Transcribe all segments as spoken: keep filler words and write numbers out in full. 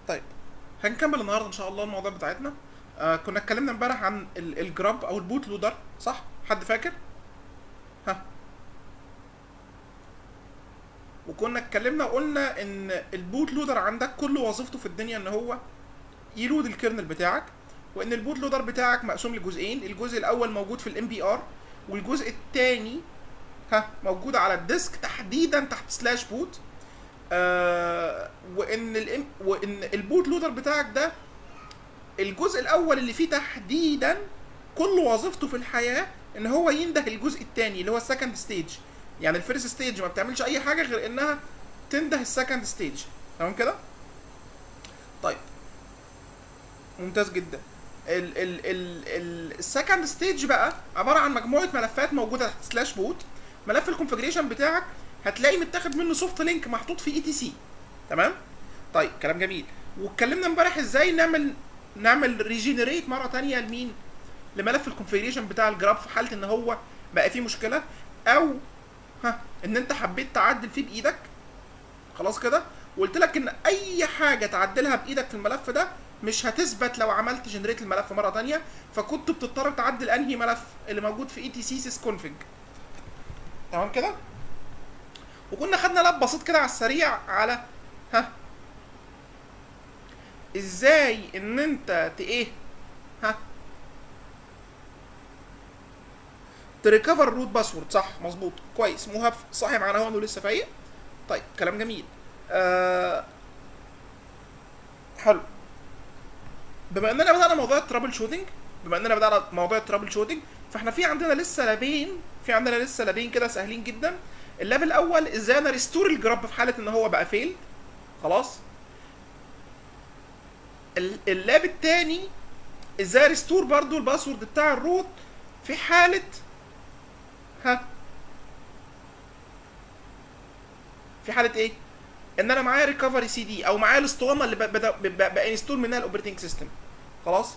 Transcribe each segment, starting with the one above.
طيب هنكمل النهارده ان شاء الله الموضوع بتاعتنا. آه كنا اتكلمنا امبارح عن ال- الجراب او البوت لودر، صح؟ حد فاكر؟ ها. وكنا اتكلمنا وقلنا ان البوت لودر عندك كل وظيفته في الدنيا ان هو يلود الكيرنل بتاعك، وان البوت لودر بتاعك مقسوم لجزئين. الجزء الاول موجود في الام بي ار، والجزء الثاني ها موجود على الديسك تحديدا تحت سلاش بوت. آه وان الام وان البوت لودر بتاعك ده الجزء الاول اللي فيه تحديدا كل وظيفته في الحياه ان هو ينده الجزء الثاني اللي هو السكند ستيج. يعني الفيرست ستيج ما بتعملش اي حاجه غير انها تنده السكند ستيج. تمام كده؟ طيب ممتاز جدا. ال ال ال السكند ستيج بقى عباره عن مجموعه ملفات موجوده تحت سلاش بوت. ملف الكونفجريشن بتاعك هتلاقي متاخد منه سوفت لينك محطوط في اي تي سي. تمام؟ طيب كلام جميل. واتكلمنا امبارح ازاي نعمل نعمل ريجينيريت مره تانية لمين؟ لملف الكونفيجريشن بتاع الجراب في حاله ان هو بقى فيه مشكله، او ها ان انت حبيت تعدل فيه بايدك. خلاص كده؟ وقلت لك ان اي حاجه تعدلها بايدك في الملف ده مش هتثبت لو عملت جنريت الملف مره تانية، فكنت بتضطر تعدل انهي ملف اللي موجود في اي تي سي سيس كونفج. تمام كده؟ وكنا خدنا لاب بسيط كده على السريع على ها ازاي ان انت ت ايه ها تريكفر روت باسورد. صح مظبوط كويس. مهاب صاحي معانا هو انه لسه فايق. طيب كلام جميل. آه حلو. بما اننا بدانا موضوع الترابل شوتنج بما اننا بدانا موضوع الترابل شوتنج فاحنا في عندنا لسه لابين في عندنا لسه لابين كده سهلين جدا. اللاب الاول ازاي انا ريستور الجراب في حاله ان هو بقى فيل. خلاص. اللاب الثاني ازاي ريستور برضو الباسورد بتاع الروت في حاله ها في حاله ايه؟ ان انا معايا ريكفري سي دي او معايا الاسطوانه اللي بقى انستول منها الاوبريتنج سيستم. خلاص.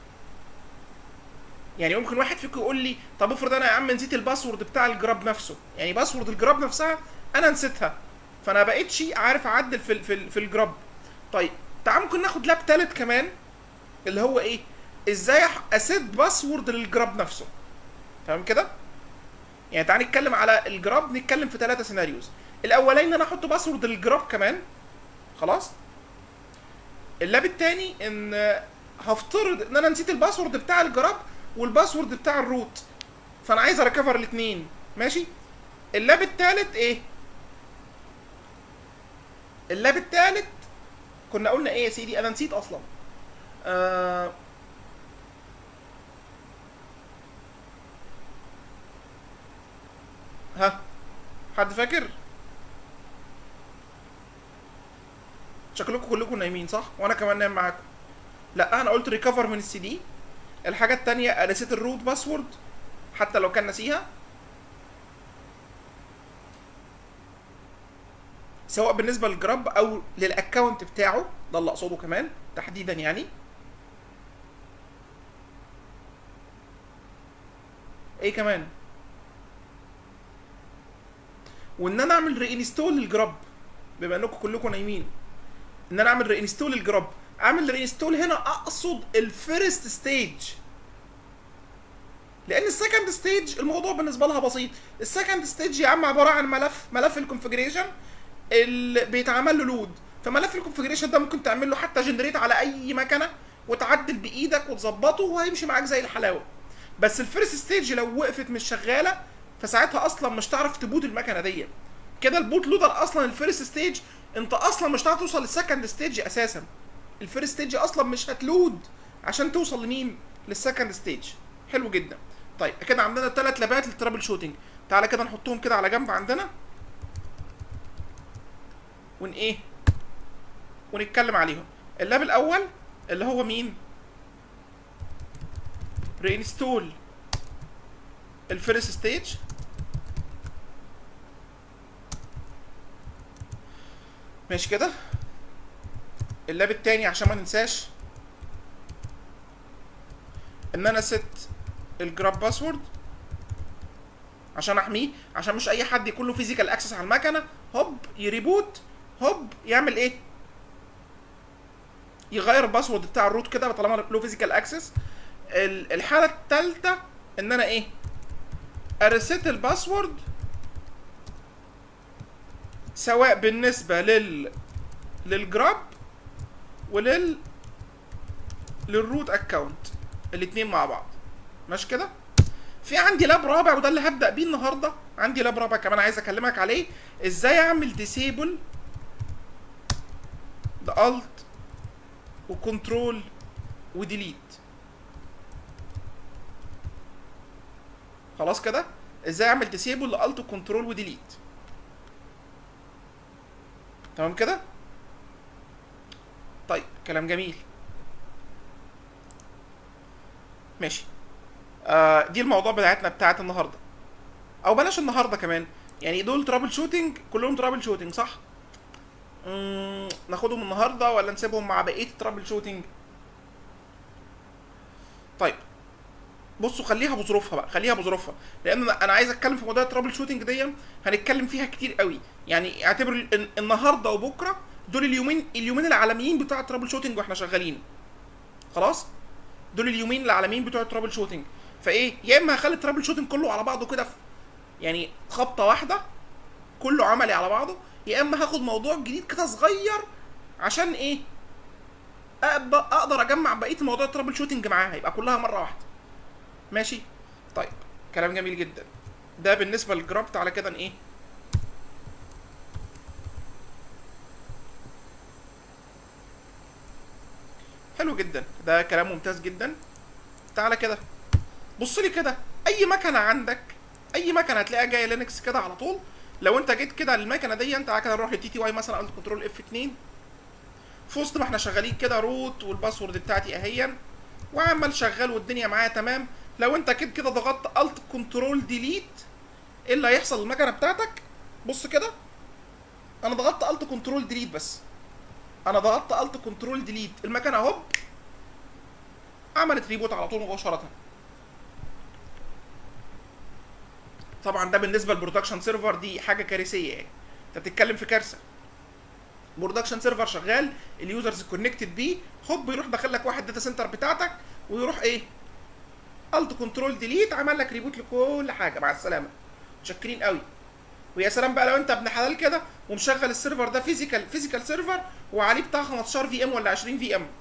يعني ممكن واحد فيكم يقول لي طب افرض انا يا عم نسيت الباسورد بتاع الجراب نفسه، يعني باسورد الجراب نفسها انا نسيتها، فانا بقيتش عارف اعدل في في, في الجراب. طيب تعال ممكن ناخد لاب تالت كمان اللي هو ايه؟ ازاي اسيت باسورد للجراب نفسه. تمام كده؟ يعني تعال نتكلم على الجراب، نتكلم في ثلاثه سيناريوز. الاولاني ان انا احط باسورد للجراب كمان. خلاص. اللاب التاني ان هفترض ان انا نسيت الباسورد بتاع الجراب والباسورد بتاع الروت، فانا عايز اريكفر الاثنين. ماشي. اللاب التالت ايه؟ اللاب التالت كنا قلنا ايه يا سيدي؟ انا نسيت اصلا. آه ها حد فاكر؟ شكلكم كلكم نايمين صح؟ وانا كمان نايم معاكم. لا انا قلت ريكفر من السي دي. الحاجه الثانيه ريسيت الروت باسورد حتى لو كان نسيها، سواء بالنسبه للجراب او للاكونت بتاعه، ده اللي اقصده كمان تحديدا يعني. ايه كمان؟ وان انا اعمل ري انستول للجراب بما انكم كلكم نايمين. ان انا اعمل ري انستول للجراب. اعمل ري انستول هنا اقصد الفيرست ستيج، لان السكند ستيج الموضوع بالنسبه لها بسيط. السكند ستيج يا عم عباره عن ملف ملف الكونفجريشن اللي بيتعمل له لود. فملف الكونفجريشن ده ممكن تعمل له حتى جنريت على اي مكنه وتعدل بايدك وتظبطه وهيمشي معاك زي الحلاوه. بس الفيرست ستيج لو وقفت مش شغاله فساعتها اصلا مش هتعرف تبوت المكنه دي. كده البوت لودر اصلا الفيرست ستيج انت اصلا مش هتعرف توصل للسكند ستيج اساسا. الفيرست ستيج اصلا مش هتلود عشان توصل لمين؟ للسكند ستيج. حلو جدا. طيب كده عندنا ثلاث لابات للترابل شوتنج. تعالى كده نحطهم كده على جنب عندنا ون ايه ونتكلم عليهم. اللاب الاول اللي هو مين؟ رينستول الفيرست ستيج. ماشي كده. اللاب التاني عشان ما ننساش ان انا ست الجراب باسورد عشان احميه، عشان مش اي حد يكون له فيزيكال اكسس على المكنه هوب يريبوت هوب يعمل ايه؟ يغير الباسورد بتاع الروت كده طالما له فيزيكال اكسس. الحاله الثالثه ان انا ايه اريست الباسورد سواء بالنسبه لل للجراب ولل للروت اكونت الاثنين مع بعض. ماشي كده. في عندي لاب رابع وده اللي هبدا بيه النهارده. عندي لاب رابع كمان عايز اكلمك عليه، ازاي اعمل ديسيبل ده الت وكنترول وديليت. خلاص كده، ازاي اعمل ديسيبل لالت وكنترول وديليت. تمام كده. طيب كلام جميل. ماشي. آه دي الموضوع بتاعتنا بتاعت النهارده، او بلاش النهارده كمان، يعني دول ترابل شوتنج كلهم ترابل شوتنج صح؟ مم ناخدهم النهارده ولا نسيبهم مع بقيه الترابل شوتنج؟ طيب بصوا خليها بظروفها بقى، خليها بظروفها، لان انا عايز اتكلم في موضوع الترابل شوتنج دي هنتكلم فيها كتير قوي. يعني اعتبر النهارده وبكره دول اليومين اليومين العالميين بتوع الترابل شوتنج واحنا شغالين. خلاص؟ دول اليومين العالميين بتوع الترابل شوتنج. فايه، يا اما هخلي الترابل شوتنج كله على بعضه كده في يعني خبطه واحده كله عملي على بعضه، يا اما هاخد موضوع جديد كده صغير عشان ايه اقدر اجمع بقيه موضوع الترابل شوتنج معاها يبقى كلها مره واحده. ماشي. طيب كلام جميل جدا. ده بالنسبه للجراب. تعالى كده ايه حلو جدا، ده كلام ممتاز جدا. تعالى كده بص لي كده، اي مكنه عندك، اي مكنه هتلاقيها جايه لينكس كده على طول. لو انت جيت كده للمكنه دي، انت كده نروح للتي تي واي مثلا، قلت كنترول اف اتنين في وسط ما احنا شغالين كده روت والباسورد بتاعتي اهيا وعمال شغال والدنيا معايا تمام. لو انت كده كده ضغطت الت كنترول ديليت، ايه اللي هيحصل للمكنه بتاعتك؟ بص كده، انا ضغطت الت كنترول ديليت بس، انا ضغطت الت كنترول ديليت، المكنه هوب عملت ريبوت على طول مباشره. طبعا ده بالنسبه للبرودكشن سيرفر دي حاجه كارثيه، يعني انت بتتكلم في كارثه. برودكشن سيرفر شغال، اليوزرز كونكتد بيه، هوب يروح داخل لك واحد داتا سنتر بتاعتك ويروح ايه الت كنترول ديليت عمل لك ريبوت لكل حاجه، مع السلامه، متشكرين قوي. ويا سلام بقى لو انت ابن حلال كده ومشغل السيرفر ده فيزيكال فيزيكال سيرفر وعليه بتاع خمستاشر في ام ولا عشرين في ام،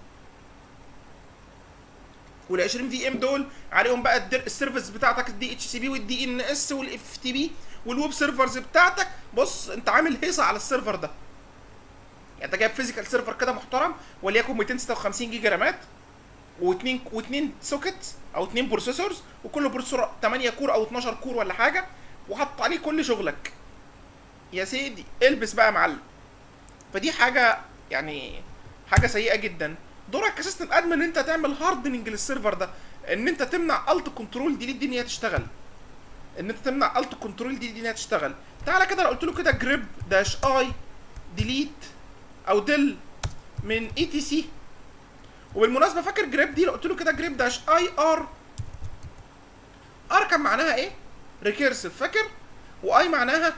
وال عشرين في ام دول عليهم بقى السيرفيس بتاعتك الدي اتش سي بي والدي ان اس والاف تي بي والويب سيرفرز بتاعتك. بص انت عامل هيصه على السيرفر ده، يعني انت جايب فيزيكال سيرفر كده محترم وليكن ميتين وستة وخمسين جيجا رامات واثنين واثنين سوكيتس او اثنين بروسيسورز، وكل بروسيسور تمانية كور او اتناشر كور ولا حاجه، وحط عليه كل شغلك. يا سيدي البس بقى يا معلم. فدي حاجه يعني حاجه سيئه جدا. دورك كسيستم ادمن ان انت تعمل هاردننج للسيرفر ده، ان انت تمنع الت كنترول ديليت دي ان هي تشتغل، ان انت تمنع الت كنترول دي ان هي تشتغل. تعالى كده لو قلت له كده جريب داش اي ديليت او ديل من اي تي سي، وبالمناسبه فاكر جريب دي لو قلت له كده جريب داش اي ار، ار كان معناها ايه؟ ريكيرسيف فاكر؟ واي معناها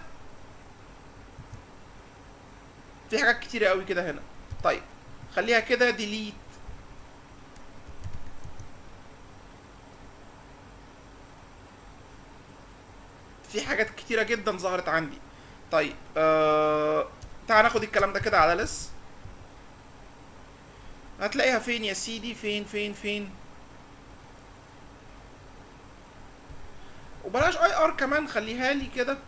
في حاجات كتيره قوي كده هنا. طيب خليها كده ديليت. في حاجات كتيره جدا ظهرت عندي. طيب آه... تعال ناخد الكلام ده كده على لس. هتلاقيها فين يا سيدي؟ فين فين فين وبلاش اي ار كمان، خليها لي كده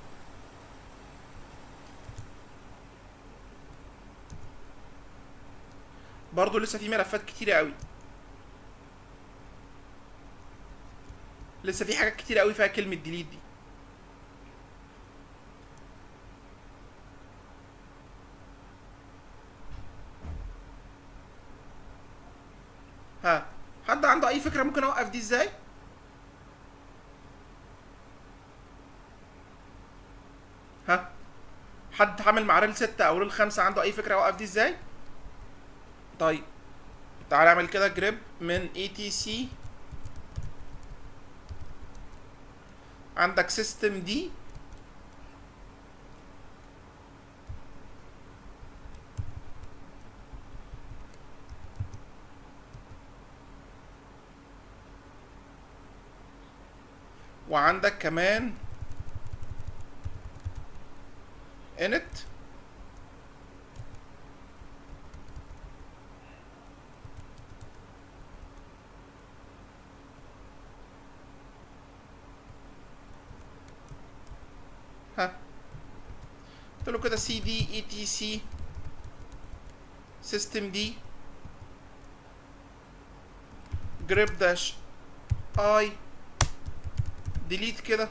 برضو. لسه في ملفات كتيره قوي، لسه في حاجات كتيره قوي فيها كلمه ديليت دي. ها حد عنده اي فكره ممكن اوقف دي ازاي؟ ها حد عامل مع ريل ستة او ريل خمسة عنده اي فكره اوقف دي ازاي؟ طيب تعالى اعمل كده جريب من اي تي سي، عندك سيستم دي وعندك كمان init ها قلت له كده سي دي اي تي سي سيستم دي جريب داش اي ديليت كده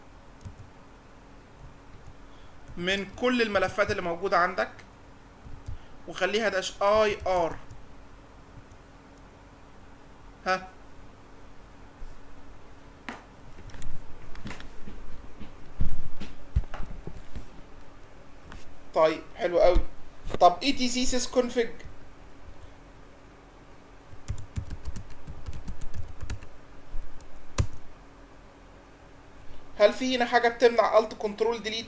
من كل الملفات اللي موجوده عندك وخليها داش اي ار. ها طيب حلو قوي. طب اي تي سي سيس كونفج هل في هنا حاجه بتمنع الت كنترول ديليت؟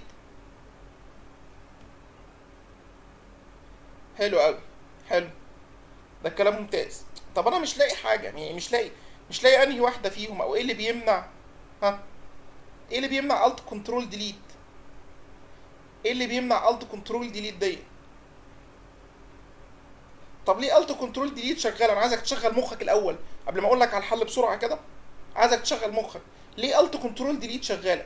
حلو قوي حلو، ده الكلام ممتاز. طب انا مش لاقي حاجه، يعني مش لاقي مش لاقي انهي واحده فيهم، او ايه اللي بيمنع ها ايه اللي بيمنع الت كنترول ديليت؟ ايه اللي بيمنع الت كنترول ديليت دي؟ طب ليه الت كنترول ديليت شغال؟ انا عايزك تشغل مخك الاول قبل ما اقول لك على الحل بسرعه كده. عايزك تشغل مخك، ليه الت كنترول ديليت شغاله؟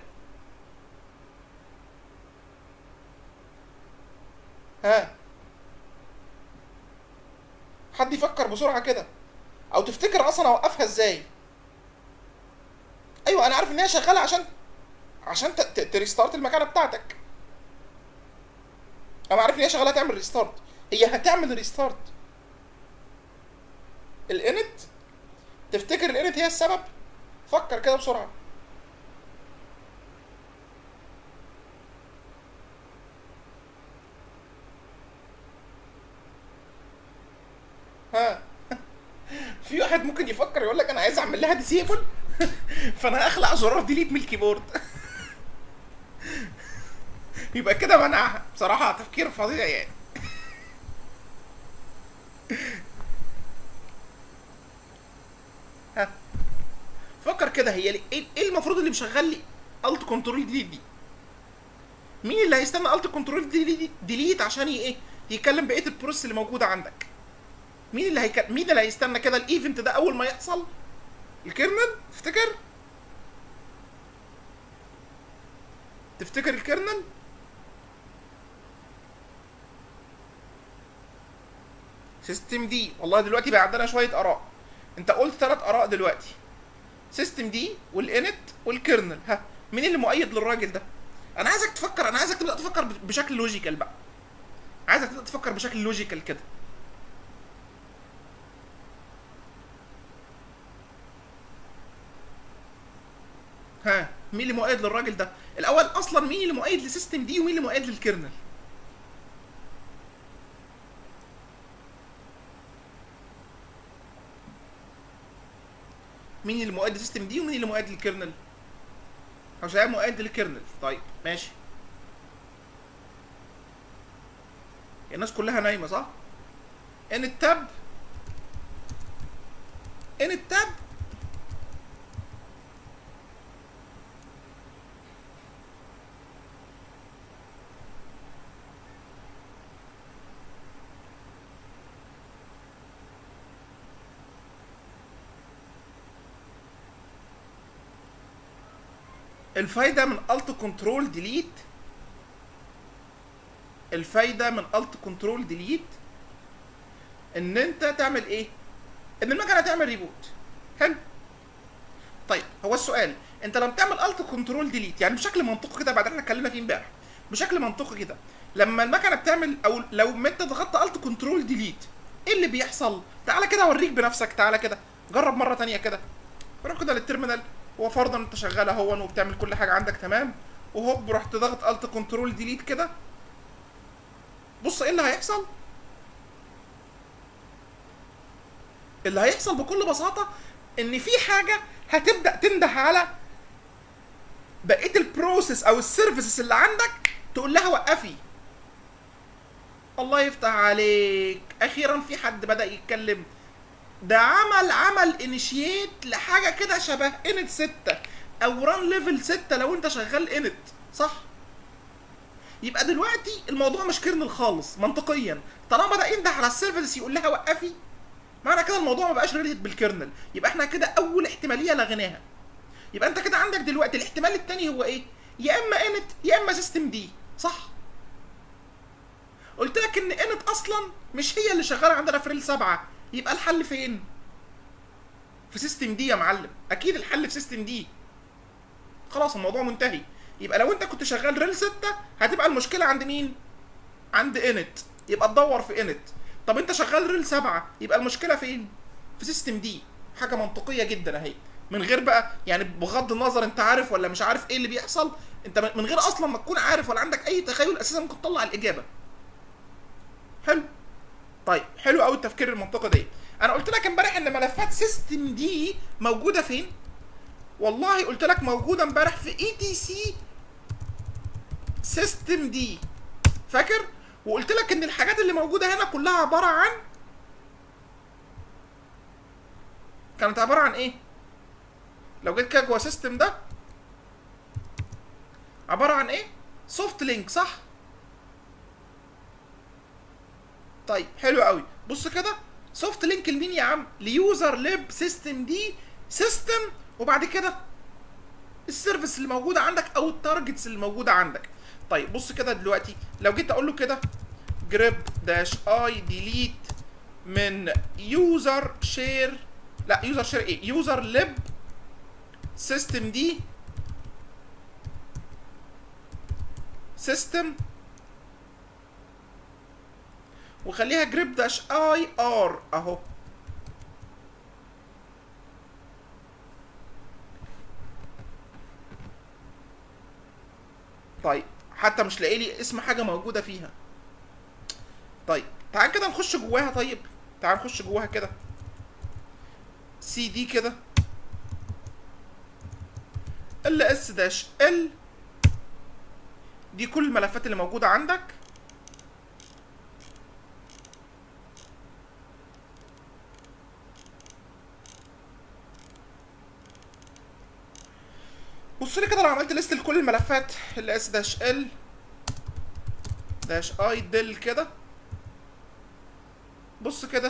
ها حد يفكر بسرعه كده، او تفتكر اصلا اوقفها ازاي؟ ايوه انا عارف ان هي شغاله عشان عشان تريستارت المكانه بتاعتك. انا عارف ان هي شغاله تعمل ريستارت، هي هتعمل ريستارت. الانت، تفتكر الانت هي السبب؟ فكر كده بسرعه. ها في واحد ممكن يفكر يقول لك انا عايز اعمل لها ديسيبل فانا اخلع زرار ديليت من الكيبورد يبقى كده منعها. بصراحه تفكير فظيع يعني. ها فكر كده، هي لي ايه إيه المفروض اللي مشغل لي الت كنترول ديليت دي؟ مين اللي هيستنى الت كنترول ديليت ديليت عشان ي- ايه يكلم بقيه البروسيس اللي موجوده عندك؟ مين اللي هيك... مين اللي هيستنى كده الايفنت ده اول ما يحصل؟ الكيرنل. تفتكر تفتكر الكيرنل؟ سيستم دي. والله دلوقتي بقى عندنا شويه اراء. انت قلت ثلاث اراء دلوقتي، سيستم دي والانت والكيرنل. ها مين اللي مؤيد للراجل ده؟ انا عايزك تفكر، انا عايزك تبدا تفكر بشكل لوجيكال بقى. عايزك تبدا تفكر بشكل لوجيكال كده. ها مين اللي مؤيد للراجل ده الاول اصلا؟ مين اللي مؤيد لسيستم دي ومين اللي مؤيد للكيرنل؟ مين اللي مؤيد لسيستم دي ومين اللي مؤيد للكيرنل؟ عشان مؤيد للكيرنل. طيب ماشي. الناس كلها نايمه صح؟ ان التاب ان التاب الفايده من الت كنترول ديليت الفايده من الت كنترول ديليت ان انت تعمل ايه؟ ان المكنه تعمل ريبوت. حلو. طيب هو السؤال، انت لما تعمل الت كنترول ديليت يعني بشكل منطقي كده، بعد احنا اتكلمنا فيه امبارح، بشكل منطقي كده لما المكنه بتعمل، او لو ما انت ضغطت الت كنترول ديليت ايه اللي بيحصل؟ تعالى كده اوريك بنفسك، تعالى كده جرب مره ثانيه كده. روح كده للتيرمينال، وفرضا انت شغال اهون وبتعمل كل حاجه عندك تمام، وهوب رحت ضغط الت كنترول ديليت كده. بص ايه اللي هيحصل؟ اللي هيحصل بكل بساطه ان في حاجه هتبدا تنده على بقيه البروسيس او السيرفيسز اللي عندك، تقول لها وقفي. الله يفتح عليك، اخيرا في حد بدا يتكلم. ده عمل عمل انيشيت لحاجه كده شبه انت ستة. او ران ليفل ستة لو انت شغال انت، صح؟ يبقى دلوقتي الموضوع مش كيرنل خالص منطقيا، طالما ده ينده على السيرفيس يقول لها وقفي، معنى كده الموضوع ما بقاش ريليتد بالكيرنل، يبقى احنا كده اول احتماليه لغيناها. يبقى انت كده عندك دلوقتي الاحتمال الثاني هو ايه؟ يا اما انت يا اما سيستم دي، صح؟ قلت لك ان انت اصلا مش هي اللي شغاله عندنا في ريل سبعة، يبقى الحل فين؟ في سيستم دي يا معلم، اكيد الحل في سيستم دي. خلاص الموضوع منتهي. يبقى لو انت كنت شغال ريل ستة هتبقى المشكله عند مين؟ عند انت، يبقى تدور في انت. طب انت شغال ريل سبعة يبقى المشكله فين؟ في سيستم دي. حاجه منطقيه جدا اهي، من غير بقى يعني بغض النظر انت عارف ولا مش عارف ايه اللي بيحصل، انت من غير اصلا ما تكون عارف ولا عندك اي تخيل اساسا ممكن تطلع الاجابه. حلو. طيب حلو قوي التفكير المنطقي ده. انا قلت لك امبارح ان ملفات سيستم دي موجوده فين؟ والله قلت لك موجوده امبارح في اي تي سي سيستم دي، فاكر؟ وقلت لك ان الحاجات اللي موجوده هنا كلها عباره عن، كانت عباره عن ايه؟ لو جيت كده جوه سيستم ده عباره عن ايه؟ سوفت لينك، صح؟ طيب حلو قوي. بص كده، سوفت لينك لمين يا عم؟ ليوزر ليب سيستم دي سيستم، وبعد كده السيرفيس اللي موجوده عندك او التارجتس اللي موجوده عندك. طيب بص كده دلوقتي لو جيت اقول له كده جريب داش اي ديليت من يوزر شير، لا يوزر شير ايه؟ يوزر ليب سيستم دي سيستم، وخليها جريب داش اي ار اهو. طيب حتى مش لاقي لي اسم حاجه موجوده فيها. طيب تعال كده نخش جواها. طيب تعال نخش جواها كده، سي دي كده ال اس داش ال، دي كل الملفات اللي موجوده عندك. بص لي كده لو عملت ليست لكل الملفات ال اس داش ال داش اي دل كده، بص كده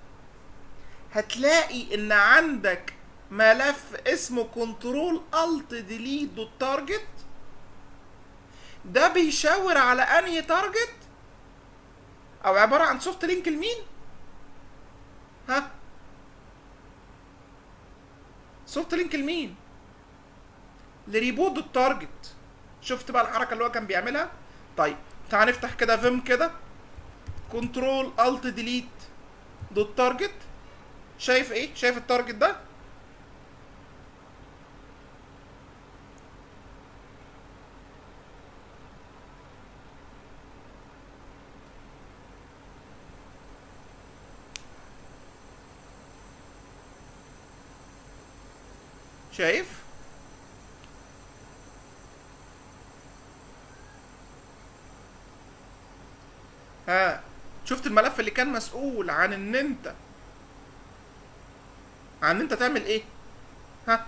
هتلاقي ان عندك ملف اسمه كنترول الت ديليت دوت تارجت، ده بيشاور على انهي تارجت، او عباره عن سوفت لينك لمين؟ ها؟ سوفت لينك لمين؟ لريبوت دوت تارجت. شفت بقى الحركه اللي هو كان بيعملها؟ طيب تعال نفتح كده فيم كده كنترول الت ديليت دوت تارجت، شايف ايه؟ شايف التارجت ده؟ شايف؟ ها شفت الملف اللي كان مسؤول عن ان انت عن ان انت تعمل ايه؟ ها؟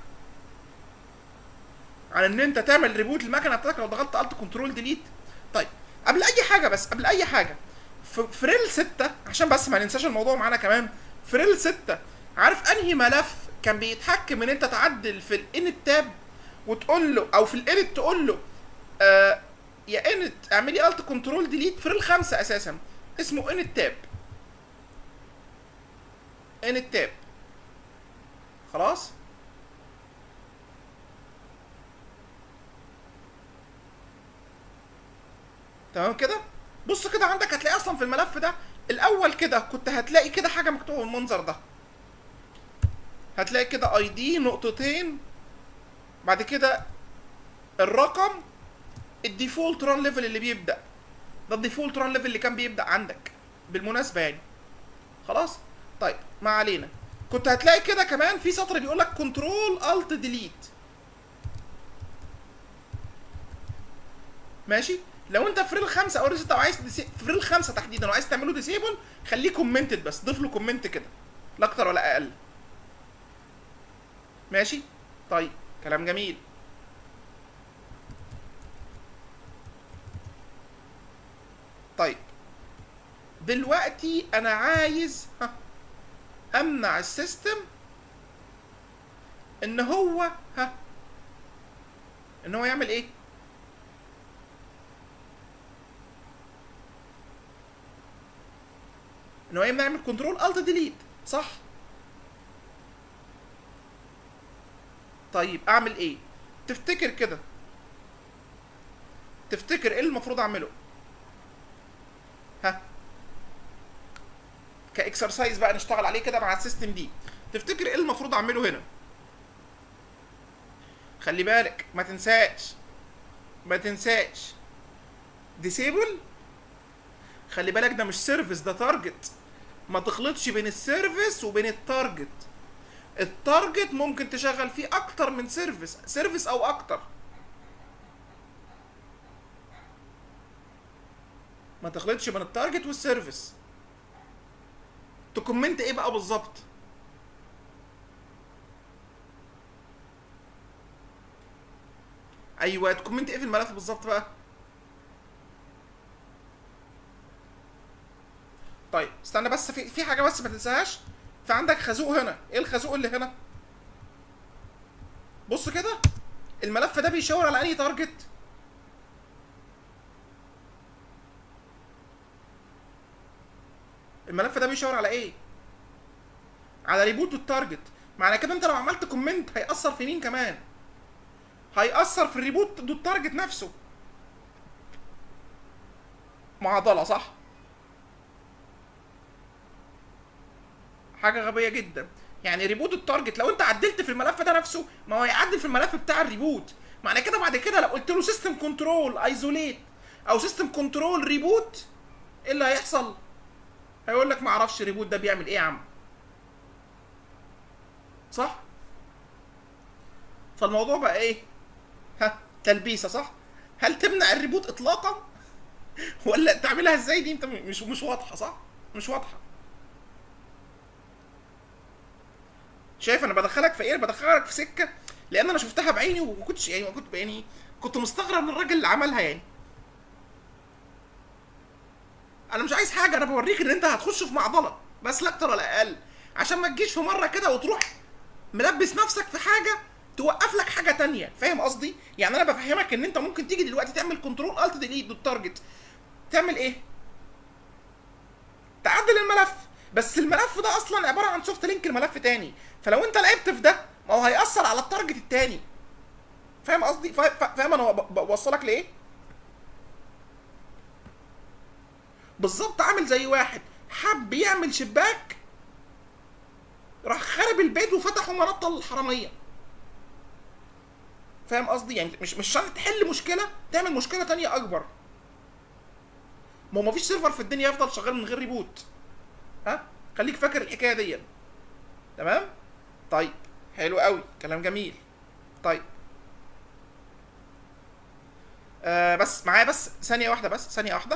عن ان انت تعمل ريبوت للمكنه بتاعتك لو ضغطت الت كنترول ديليت. طيب قبل اي حاجه، بس قبل اي حاجه في فريل ستة عشان بس ما ننساش الموضوع معانا كمان، فريل ستة عارف انهي ملف كان بيتحكم ان انت تعدل في الانت تاب وتقول له، او في الانت تقول له آه يا انت اعملي الت كنترول ديليت؟ فريل خمسة اساسا اسمه انت تاب. انت تاب خلاص. تمام كده. بص كده عندك هتلاقي اصلا في الملف ده الاول كده كنت هتلاقي كده حاجه مكتوبه بالمنظر ده، هتلاقي كده اي دي نقطتين، بعد كده الرقم، الديفولت ران ليفل اللي بيبدا، ده الديفولت ران ليفل اللي كان بيبدا عندك بالمناسبه يعني. خلاص. طيب ما علينا. كنت هتلاقي كده كمان في سطر بيقول لك كنترول الت ديليت، ماشي؟ لو انت في ريل خمسة او ريل ستة وعايز ديسي... في ريل خمسة تحديدا وعايز تعمله ديسيبل، خليه كومنتد بس، ضيف له كومنت كده لا اكتر ولا اقل. ماشي؟ طيب كلام جميل. طيب دلوقتي انا عايز ها امنع السيستم ان هو ها ان هو يعمل ايه؟ ان هو يمنع يعمل كنترول الت ديليت، صح؟ طيب اعمل ايه؟ تفتكر كده، تفتكر ايه اللي المفروض اعمله؟ ها كاكسرسايز بقى نشتغل عليه كده مع السيستم دي. تفتكر ايه اللي المفروض اعمله هنا؟ خلي بالك ما تنساش، ما تنساش ديسيبل. خلي بالك ده مش سيرفيس، ده تارجت. ما تخلطش بين السيرفيس وبين التارجت. التارجت ممكن تشغل فيه اكتر من سيرفيس، سيرفيس او اكتر. ما تخلطش بين التارجت والسيرفيس. تكومنت ايه بقى بالظبط؟ ايوه تكومنت ايه في الملف بالظبط بقى؟ طيب استنى بس، في في حاجه بس ما تنساهاش. في عندك خازوق هنا، ايه الخازوق اللي هنا؟ بص كده، الملف ده بيشاور على انهي تارجت؟ الملف ده بيشاور على ايه؟ على ريبوت التارجت. معنى كده انت لو عملت كومنت هيأثر في مين كمان؟ هيأثر في الريبوت دوت تارجت نفسه. معضله صح؟ حاجه غبيه جدا. يعني ريبوت التارجت لو انت عدلت في الملف ده نفسه، ما هو هيعدل في الملف بتاع الريبوت. معنى كده بعد كده لو قلت له سيستم كنترول ايزوليت او سيستم كنترول ريبوت، ايه اللي هيحصل؟ هيقول لك ما اعرفش ريبوت ده بيعمل ايه يا عم. صح؟ فالموضوع بقى ايه؟ ها تلبيسه صح؟ هل تمنع الريبوت اطلاقا ولا تعملها ازاي؟ دي انت مش مش واضحه، صح؟ مش واضحه. شايف انا بدخلك في ايه؟ بدخلك في سكه لان انا شفتها بعيني وما كنتش يعني ما كنت يعني كنت مستغرب من الراجل اللي عملها يعني. انا مش عايز حاجه، انا بوريك ان انت هتخش في معضله بس لا اكتر ولا اقل، عشان ما تجيش في مره كده وتروح ملبس نفسك في حاجه توقف لك حاجه تانية. فاهم قصدي؟ يعني انا بفهمك ان انت ممكن تيجي دلوقتي تعمل كنترول الت ديليت دوت تارجت، تعمل ايه؟ تعدل الملف، بس الملف ده اصلا عباره عن سوفت لينك الملف تاني، فلو انت لعبت في ده ما هو هيأثر على التارجت التاني. فاهم قصدي؟ فاهم انا بوصلك لايه؟ بالظبط عامل زي واحد حب يعمل شباك راح خرب البيت وفتحوا منطه للحراميه. فاهم قصدي؟ يعني مش مش عشان تحل مشكله تعمل مشكله تانية اكبر. ما هو مفيش سيرفر في الدنيا يفضل شغال من غير ريبوت. ها خليك فاكر الحكايه دي. تمام؟ طيب حلو قوي، كلام جميل. طيب آه بس معايا بس ثانيه واحده، بس ثانيه واحده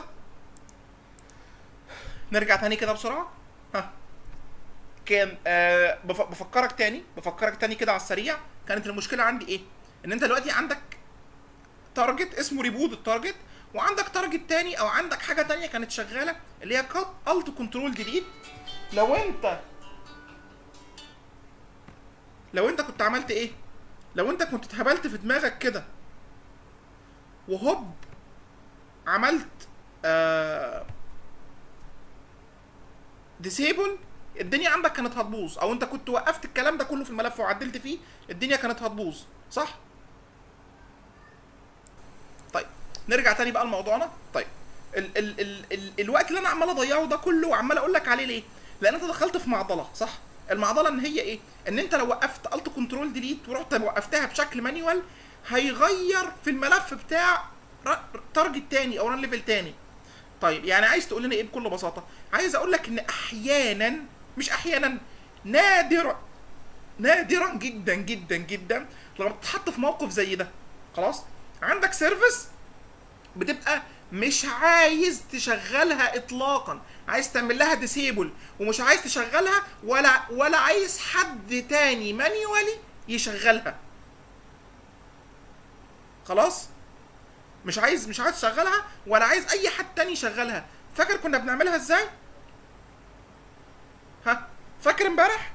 نرجع تاني كده بسرعه. ها كان آه بفكرك تاني بفكرك تاني كده على السريع. كانت المشكله عندي ايه؟ ان انت دلوقتي عندك تارجت اسمه ريبوت التارجت، وعندك تارجت تاني او عندك حاجه تانية كانت شغاله اللي هي الت كنترول ديليت. لو انت لو انت كنت عملت ايه؟ لو انت كنت اتهبلت في دماغك كده وهوب عملت آه ديسيبل، الدنيا عندك كانت هتبوظ، او انت كنت وقفت الكلام ده كله في الملف وعدلت فيه، الدنيا كانت هتبوظ، صح؟ طيب نرجع تاني بقى لموضوعنا. طيب ال ال ال ال الوقت اللي انا عمال اضيعه ده كله وعمال اقول لك عليه ليه؟ لان انت دخلت في معضله، صح؟ المعضله ان هي ايه؟ ان انت لو وقفت الت كنترول ديليت ورحت وقفتها بشكل مانيوال هيغير في الملف بتاع تارجت تاني او ران ليفل تاني. طيب يعني عايز تقول لنا ايه بكل بساطه؟ عايز اقول لك ان احيانا، مش احيانا، نادرا نادرا جدا جدا جدا لما تتحط في موقف زي ده. خلاص عندك سيرفيس بتبقى مش عايز تشغلها اطلاقا، عايز تعمل لها ديسيبل ومش عايز تشغلها ولا ولا عايز حد تاني مانيوالي يشغلها. خلاص، مش عايز مش عايز اشغلها ولا عايز اي حد تاني يشغلها. فاكر كنا بنعملها ازاي؟ ها، فاكر امبارح؟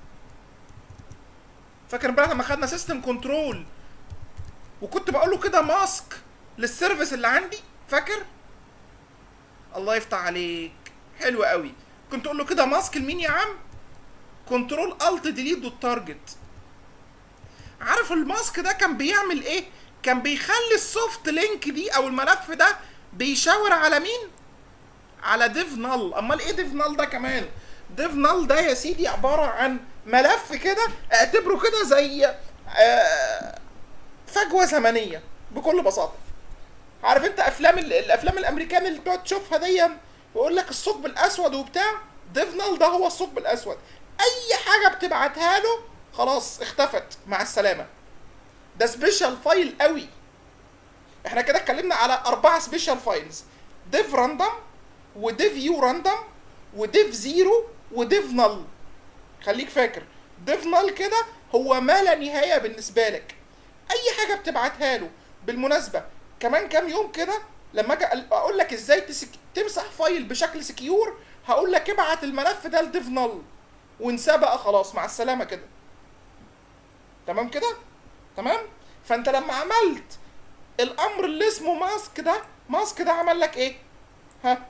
فاكر امبارح لما خدنا سيستم كنترول وكنت بقول له كده ماسك للسيرفيس اللي عندي؟ فاكر؟ الله يفتح عليك، حلو قوي. كنت اقول له كده ماسك لمين يا عم؟ كنترول الت ديليت دوت تارجت. عارف الماسك ده كان بيعمل ايه؟ كان بيخلي السوفت لينك دي او الملف ده بيشاور على مين؟ على ديف نال. امال ايه ديف نال ده كمان؟ ديف نال ده يا سيدي عباره عن ملف كده، اعتبره كده زي آه فجوه زمنيه بكل بساطه. عارف انت افلام الافلام الامريكان اللي بتقعد تشوفها دي ويقول لك الثقب الاسود وبتاع؟ ديف نال ده هو الثقب الاسود. اي حاجه بتبعتها له خلاص اختفت مع السلامه. ده سبيشال فايل قوي. احنا كده اتكلمنا على اربعه سبيشال فايلز: ديف راندوم، وديف يو راندوم، وديف زيرو، وديف نل. خليك فاكر ديف نل كده هو ما لا نهايه بالنسبه لك. اي حاجه بتبعتها له. بالمناسبه كمان كام يوم كده لما اجي اقول لك ازاي تسك... تمسح فايل بشكل سكيور، هقول لك ابعت الملف ده لديف نل وانساه بقى خلاص مع السلامه كده. تمام كده؟ تمام؟ فانت لما عملت الامر اللي اسمه ماسك ده، ماسك ده عمل لك ايه؟ ها؟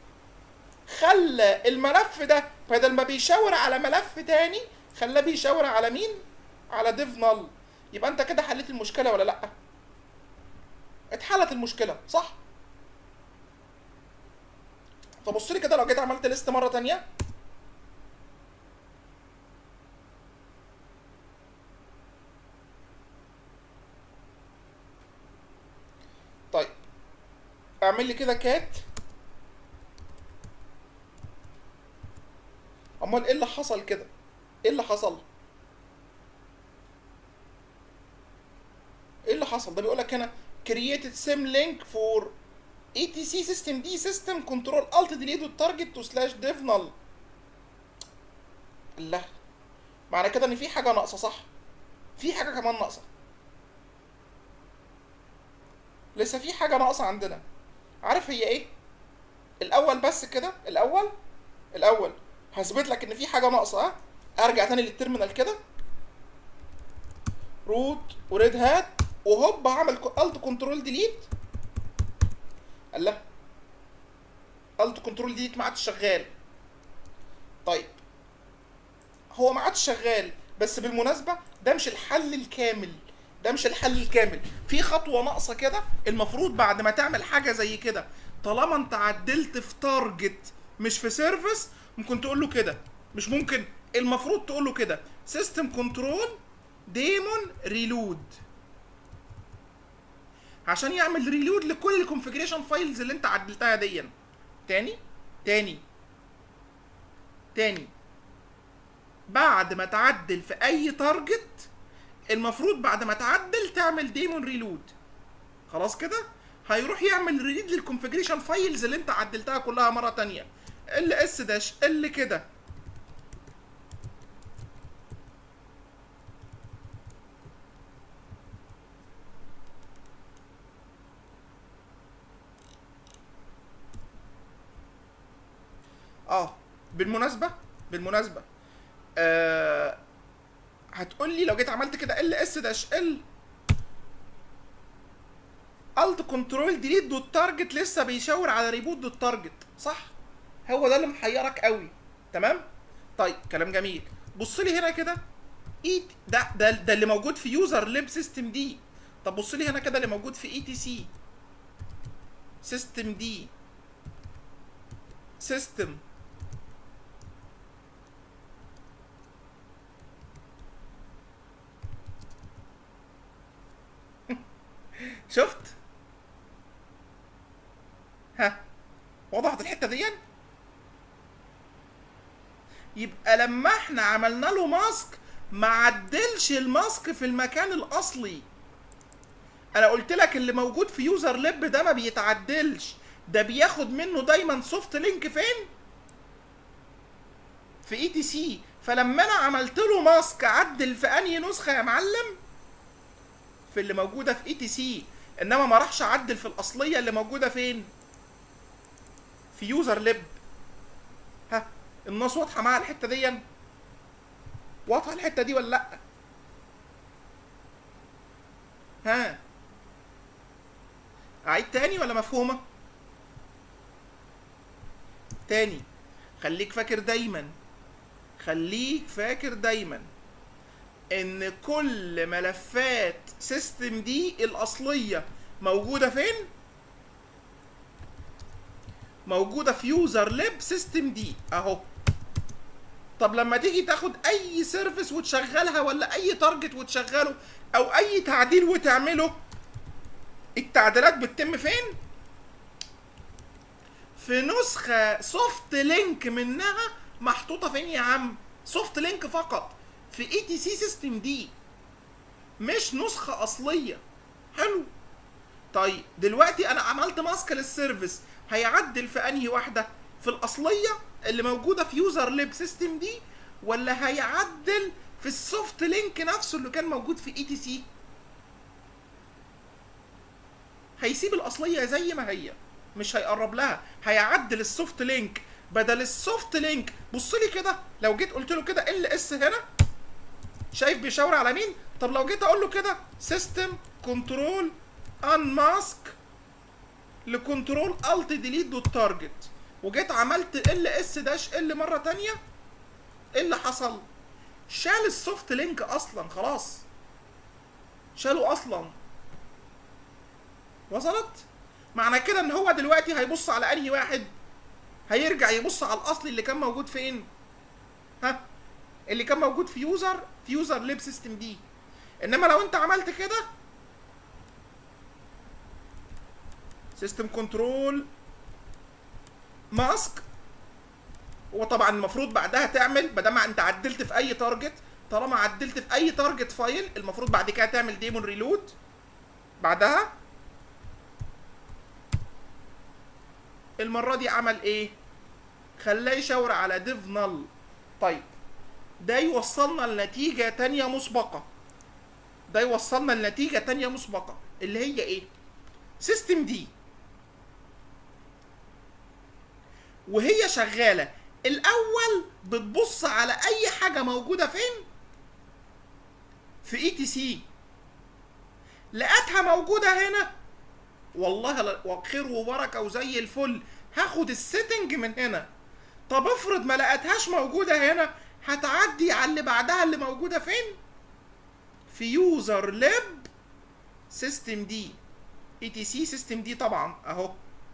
خلى الملف ده بدل ما بيشاور على ملف تاني خلاه بيشاور على مين؟ على ديف نل. يبقى انت كده حليت المشكله ولا لا؟ اتحلت المشكله صح؟ فبص لي كده لو جيت عملت ليست مره تانيه. طيب اعمل لي كده كات. امال ايه اللي حصل كده؟ ايه اللي حصل؟ ايه اللي حصل؟ ده بيقول لك هنا created sim link for اي تي سي system D system control alt delete target to slash dev null. الله، معنى كده ان في حاجه ناقصه صح؟ في حاجه كمان ناقصه. لسه في حاجه ناقصه عندنا. عارف هي ايه؟ الاول بس كده، الاول الاول هثبت لك ان في حاجه ناقصه. ها، ارجع تاني للتيرمينال كده، روت وريد هات، وهوب هعمل الت كنترول ديليت. الله، الت كنترول ديليت ما عادش شغال. طيب هو ما عادش شغال، بس بالمناسبه ده مش الحل الكامل. ده مش الحل الكامل، في خطوه ناقصه كده. المفروض بعد ما تعمل حاجه زي كده، طالما انت عدلت في تارجت مش في سيرفيس، ممكن تقول له كده، مش ممكن، المفروض تقول له كده سيستم كنترول ديمون ريلود، عشان يعمل ريلود لكل الكونفيجريشن فايلز اللي انت عدلتها دي. تاني تاني تاني بعد ما تعدل في اي تارجت، المفروض بعد ما تعدل تعمل ديمون ريلود. خلاص كده هيروح يعمل ريلود للكونفيجريشن فايلز اللي انت عدلتها كلها مره تانيه. ال اس داش ال كده، اه بالمناسبه بالمناسبه آه هتقول لي لو جيت عملت كده ال اس داش ال الت كنترول ديليت دوت تارجت لسه بيشاور على ريبوت دوت تارجت صح؟ هو ده اللي محيرك قوي. تمام؟ طيب كلام جميل. بص لي هنا كده، اي ده ده ده اللي موجود في يوزر ليب سيستم دي. طب بص لي هنا كده اللي موجود في اي تي سي سيستم دي سيستم. شفت؟ ها، وضحت الحته دي؟ يبقى لما احنا عملنا له ماسك ما عدلش الماسك في المكان الاصلي. انا قلت لك اللي موجود في يوزر ليب ده ما بيتعدلش، ده بياخد منه دايما سوفت لينك فين؟ في اي تي سي. فلما انا عملت له ماسك عدل في انهي نسخه يا معلم؟ في اللي موجوده في اي تي سي، انما ما راحش اعدل في الاصليه اللي موجوده فين؟ في يوزر ليب. ها الناس واضحه معاها الحته دي؟ واضحه الحته دي ولا لا؟ ها اعيد تاني ولا مفهومه؟ تاني. خليك فاكر دايما، خليك فاكر دايما ان كل ملفات سيستم دي الاصليه موجوده فين؟ موجوده في يوزر ليب سيستم دي اهو. طب لما تيجي تاخد اي سيرفيس وتشغلها ولا اي تارجت وتشغله او اي تعديل وتعمله، التعديلات بتتم فين؟ في نسخه سوفت لينك منها محطوطه فين يا عم؟ سوفت لينك فقط في اي تي سي سيستم دي، مش نسخه اصليه. حلو. طيب دلوقتي انا عملت ماسك للسيرفيس، هيعدل في انهي واحده؟ في الاصليه اللي موجوده في يوزر ليب سيستم دي، ولا هيعدل في السوفت لينك نفسه اللي كان موجود في اي تي سي؟ هيسيب الاصليه زي ما هي، مش هيقرب لها، هيعدل السوفت لينك. بدل السوفت لينك بص لي كده، لو جيت قلت له كده ال اس هنا، شايف بيشاور على مين؟ طب لو جيت اقول له كده سيستم كنترول ان ماسك لكنترول الت ديليت دوت تارجت، وجيت عملت ال اس داش ال مره تانيه، ايه اللي حصل؟ شال السوفت لينك اصلا، خلاص شاله اصلا. وصلت؟ معنى كده ان هو دلوقتي هيبص على انهي واحد؟ هيرجع يبص على الاصلي اللي كان موجود فين؟ ها اللي كان موجود في يوزر في يوزر ليب سيستم دي. انما لو انت عملت كده سيستم كنترول ماسك، وطبعا المفروض بعدها تعمل، بدل ما انت عدلت في اي تارجت، طالما عدلت في اي تارجت فايل المفروض بعد كده تعمل ديمون ريلود بعدها. المره دي عمل ايه؟ خلاه يشاور على ديف نل. طيب ده يوصلنا لنتيجه تانيه مسبقه، ده يوصلنا لنتيجه تانيه مسبقه اللي هي ايه؟ سيستم دي وهي شغاله الاول بتبص على اي حاجه موجوده فين؟ في اي تي سي. لقيتها موجوده هنا، والله خير وبركه وزي الفل، هاخد السيتنج من هنا. طب افرض ما لقيتهاش موجوده هنا، هتعدي على اللي بعدها اللي موجوده فين؟ في يوزر ليب سيستم دي، اي تي سي سيستم دي طبعا اهو.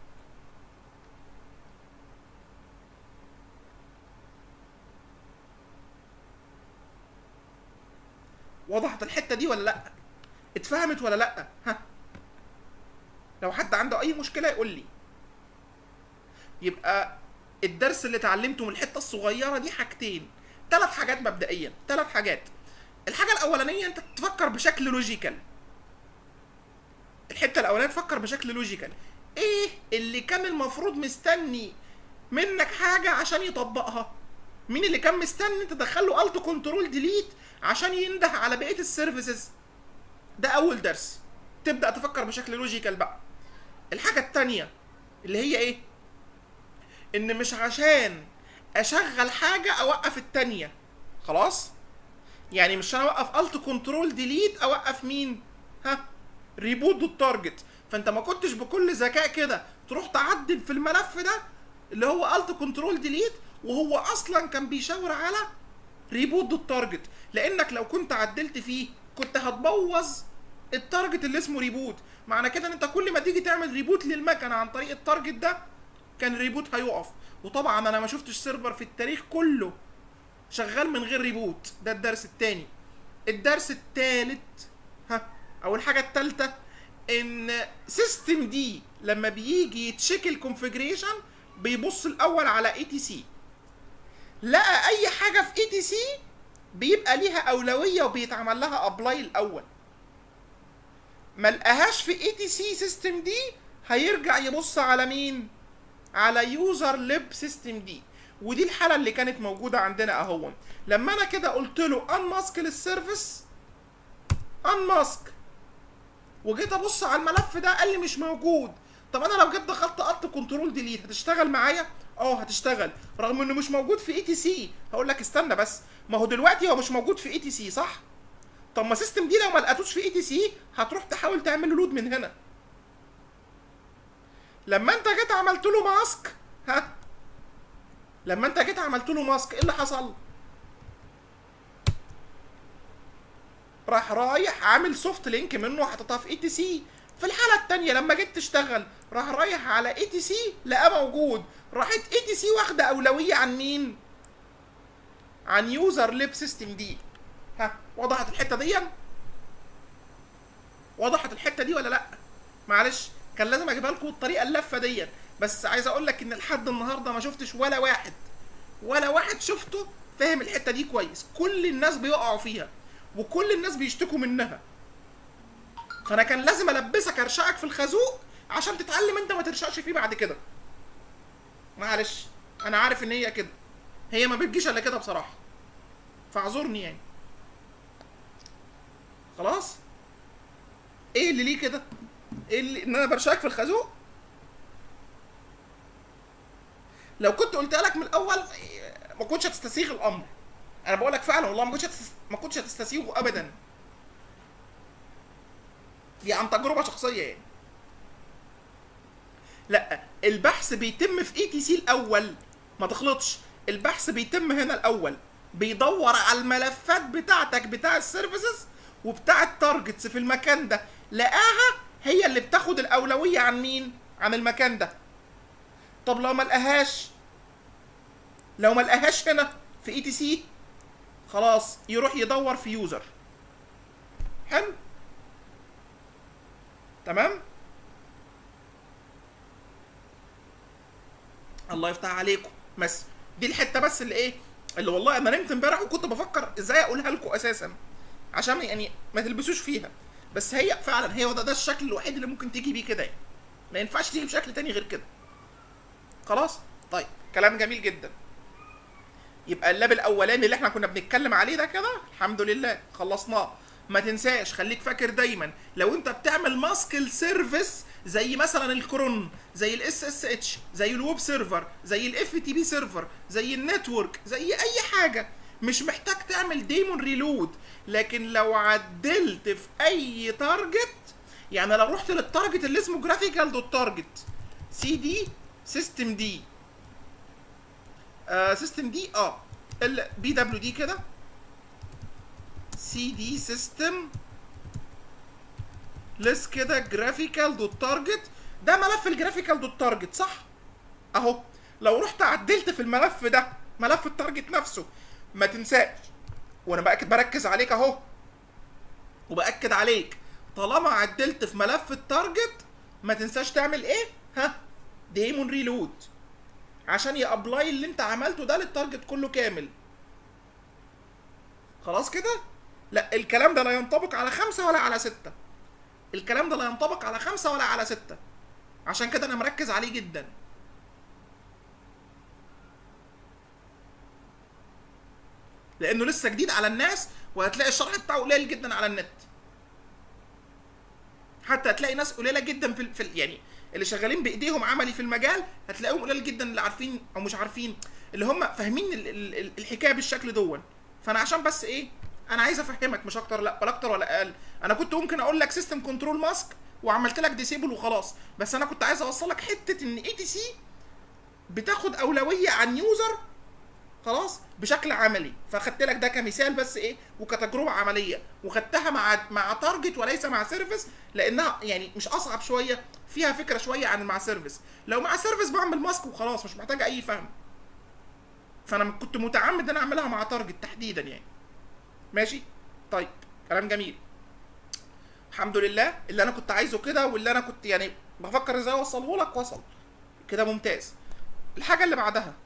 وضحت الحته دي ولا لا؟ اتفهمت ولا لا؟ ها لو حد عنده اي مشكله يقول لي. يبقى الدرس اللي اتعلمته من الحته الصغيره دي حاجتين، ثلاث حاجات مبدئيا، ثلاث حاجات. الحاجه الاولانيه انت تفكر بشكل لوجيكال. الحته الاولانيه تفكر بشكل لوجيكال، ايه اللي كان المفروض مستني منك حاجه عشان يطبقها؟ مين اللي كان مستني تدخل له الت كنترول ديليت عشان ينده على بقيه السيرفيسز؟ ده اول درس، تبدا تفكر بشكل لوجيكال بقى. الحاجه الثانيه اللي هي ايه؟ ان مش عشان اشغل حاجه اوقف الثانيه، خلاص؟ يعني مش انا اوقف الت كنترول ديليت اوقف مين؟ ها ريبوت دوت تارجت. فانت ما كنتش بكل ذكاء كده تروح تعدل في الملف ده اللي هو الت كنترول ديليت وهو اصلا كان بيشاور على ريبوت دوت تارجت، لانك لو كنت عدلت فيه كنت هتبوظ التارجت اللي اسمه ريبوت. معنى كده ان انت كل ما تيجي تعمل ريبوت للمكنه عن طريق التارجت ده كان الريبوت هيقف. وطبعا انا ما شفتش سيرفر في التاريخ كله شغال من غير ريبوت. ده الدرس الثاني. الدرس الثالث ها او الحاجه الثالثه ان سيستم دي لما بيجي يتشيك الكونفيجريشن بيبص الاول على اي تي سي، لقى اي حاجه في اي تي سي بيبقى ليها اولويه وبيتعمل لها ابلاي الاول. ما لقاهاش في اي تي سي سيستم دي هيرجع يبص على مين؟ على يوزر ليب سيستم دي. ودي الحاله اللي كانت موجوده عندنا اهو. لما انا كده قلت له ان ماسك للسيرفيس، ان ماسك وجيت ابص على الملف ده قال لي مش موجود. طب انا لو جيت دخلت قط كنترول ديليت هتشتغل معايا؟ اه هتشتغل رغم انه مش موجود في اي تي سي. هقول لك استنى بس، ما هو دلوقتي هو مش موجود في اي تي سي صح؟ طب ما سيستم دي لو ما لقيتوش في اي تي سي هتروح تحاول تعمل له لود من هنا. لما انت جيت عملت له ماسك، ها لما انت جيت عملت له ماسك ايه اللي حصل؟ راح رايح عامل سوفت لينك منه وحاططها في اي تي سي. في الحاله الثانيه لما جيت تشتغل راح رايح على اي تي سي لقاه موجود، راحت اي تي سي واخده اولويه عن مين؟ عن يوزر ليب سيستم دي. ها وضحت الحته دي؟ وضحت الحته دي ولا لا؟ معلش كان لازم اجيبها لكم الطريقه اللفه دي، بس عايز اقول لك ان لحد النهارده ما شفتش ولا واحد ولا واحد شفته فاهم الحته دي كويس. كل الناس بيقعوا فيها وكل الناس بيشتكوا منها، فانا كان لازم البسك ارشقك في الخازوق عشان تتعلم انت ما ترشقش فيه بعد كده. معلش انا عارف ان هي كده، هي ما بتجيش الا كده بصراحه، فاعذرني يعني. خلاص ايه اللي ليه كده؟ ايه اللي ان انا برشقك في الخازوق؟ لو كنت قلت لك من الاول ما كنتش هتستسيغ الامر. انا بقول لك فعلا والله ما كنتش هتست... ما كنتش هتستسيغه ابدا. دي عن تجربه شخصيه يعني. لا البحث بيتم في اي تي سي الاول، ما تخلطش. البحث بيتم هنا الاول، بيدور على الملفات بتاعتك بتاع السيرفيسز وبتاع التارجتس في المكان ده، لقاها هي اللي بتاخد الاولويه عن مين؟ عن المكان ده. طب لو ما لقاهاش، لو ما لقاهاش هنا في اي تي سي خلاص يروح يدور في يوزر. حلو تمام. الله يفتح عليكم. بس دي الحته بس اللي ايه اللي والله انا نمت امبارح وكنت بفكر ازاي اقولها لكم اساسا عشان يعني ما تلبسوش فيها، بس هي فعلا هي ده, ده الشكل الوحيد اللي ممكن تيجي بيه كده يعني. ما ينفعش تيجي بشكل تاني غير كده. خلاص طيب كلام جميل جدا. يبقى اللاب الاولاني اللي احنا كنا بنتكلم عليه ده كده الحمد لله خلصناه. ما تنساش خليك فاكر دايما لو انت بتعمل ماسك السيرفيس زي مثلا الكرون، زي الاس اس اتش، زي الويب سيرفر، زي الاف تي بي سيرفر، زي النتورك، زي اي حاجه، مش محتاج تعمل ديمون ريلود. لكن لو عدلت في اي تارجت، يعني لو رحت للتارجت اللي اسمه جرافيكال دوت تارجت سي دي سيستم دي آه سيستم دي اه البي دبليو دي كده سي دي سيستم لس كده جرافيكال دوت تارجت، ده ملف الجرافيكال دوت تارجت صح؟ اهو لو رحت عدلت في الملف ده ملف التارجت نفسه، ما تنساش وانا باكد بركز عليك اهو وباكد عليك طالما عدلت في ملف التارجت ما تنساش تعمل ايه؟ ها ديمون ريلود عشان يابلاي اللي انت عملته ده للتارجت كله كامل. خلاص كده؟ لا الكلام ده لا ينطبق على خمسة ولا على ستة. الكلام ده لا ينطبق على خمسة ولا على ستة، عشان كده انا مركز عليه جدا. لانه لسه جديد على الناس وهتلاقي الشرح بتاعه قليل جدا على النت. حتى هتلاقي ناس قليله جدا في, في يعني اللي شغالين بايديهم عملي في المجال هتلاقيهم قليل جدا اللي عارفين او مش عارفين اللي هم فاهمين الحكايه بالشكل دون. فانا عشان بس ايه انا عايز افهمك مش اكتر، لا ولا اكتر ولا اقل. انا كنت ممكن اقول لك سيستم كنترول ماسك وعملت لك ديسيبل وخلاص، بس انا كنت عايز اوصلك حته ان اي تي سي بتاخد اولويه عن يوزر خلاص بشكل عملي. فاخدت لك ده كمثال بس ايه وكتجربه عمليه، وخدتها مع مع تارجت وليس مع سيرفيس، لانها يعني مش اصعب شويه، فيها فكره شويه عن مع سيرفيس. لو مع سيرفيس بعمل ماسك وخلاص مش محتاجه اي فهم، فانا كنت متعمد ان انا اعملها مع تارجت تحديدا يعني. ماشي طيب كلام جميل. الحمد لله اللي انا كنت عايزه كده، واللي انا كنت يعني بفكر ازاي اوصله لك وصل كده ممتاز. الحاجه اللي بعدها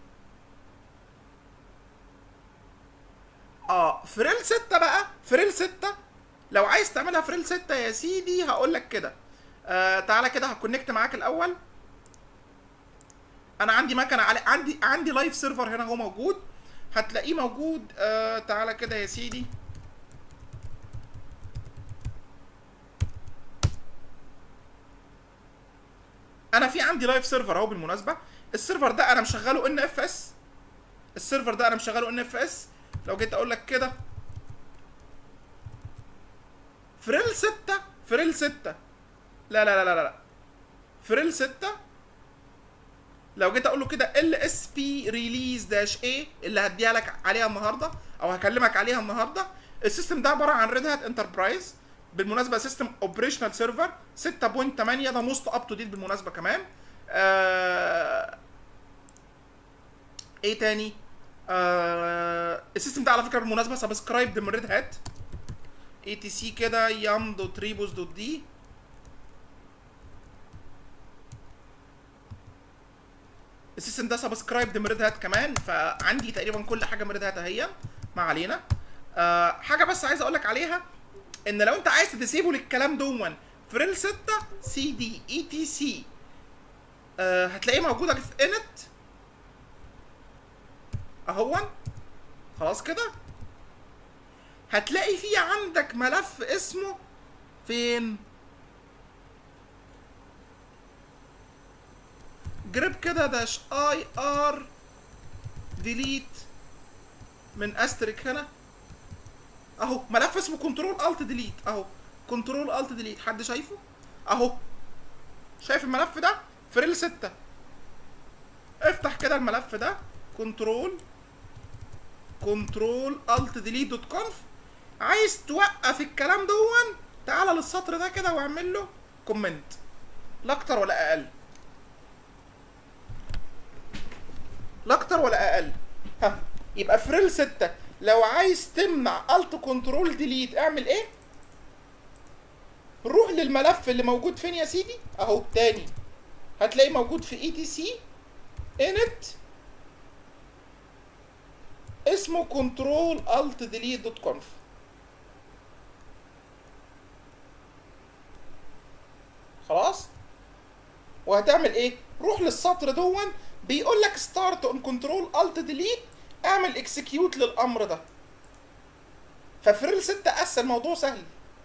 اه فريل ستة بقى. فريل ستة لو عايز تعملها فريل ستة يا سيدي هقول لك كده. آه تعالى كده هكونكت معاك الاول. انا عندي مكنه على عندي عندي لايف سيرفر هنا هو موجود، هتلاقيه موجود. آه تعالى كده يا سيدي انا في عندي لايف سيرفر اهو بالمناسبه. السيرفر ده انا مشغله ان اف اس. السيرفر ده انا مشغله ان اف اس. لو جيت اقول لك كده فريل ستة، فريل ستة، لا لا لا لا لا فريل ستة، لو جيت اقول له كده ال اس بي ريليز داش ايه اللي هديها لك عليها النهارده او هكلمك عليها النهارده. السيستم ده عباره عن ريد هات انتربرايز، بالمناسبه سيستم اوبريشنال سيرفر ستة نقطة تمانية، ده موست اب تو ديت بالمناسبه كمان. آه ايه تاني؟ آه السيستم ده على فكره بالمناسبه سبسكرايبد من ريد هات اي تي سي كده يام دوت ريبوس دوت دي. السيستم ده سبسكرايبد من ريد هات كمان، فعندي تقريبا كل حاجه من ريد هات اهي. ما علينا. آه حاجه بس عايز اقول لك عليها، ان لو انت عايز تديسيبل الكلام دون فريل ستة سي دي اي تي سي آه هتلاقيه موجوده في انت اهون. خلاص كده هتلاقي فيه عندك ملف اسمه فين؟ جريب كده داش اي ار ديليت من استريك هنا اهو، ملف اسمه كنترول الت ديليت اهو، كنترول الت ديليت. حد شايفه اهو؟ شايف الملف ده؟ فريل ستة. افتح كده الملف ده كنترول كنترول الت ديليت دوت كونف. عايز توقف الكلام دون تعالى للسطر ده كده واعمل له كومنت، لا اكتر ولا اقل، لا اكتر ولا اقل. ها يبقى فريل ستة لو عايز تمنع الت كنترول ديليت اعمل ايه؟ روح للملف اللي موجود فين يا سيدي اهو تاني، هتلاقيه موجود في اي تي سي انت اسمه كنترول الت ديليت دوت كونف. خلاص؟ وهتعمل ايه؟ روح للسطر دون بيقول لك ستارت اون كنترول الت ديليت، اعمل اكسكيوت للامر ده. ففريل ستة اسهل، الموضوع سهل.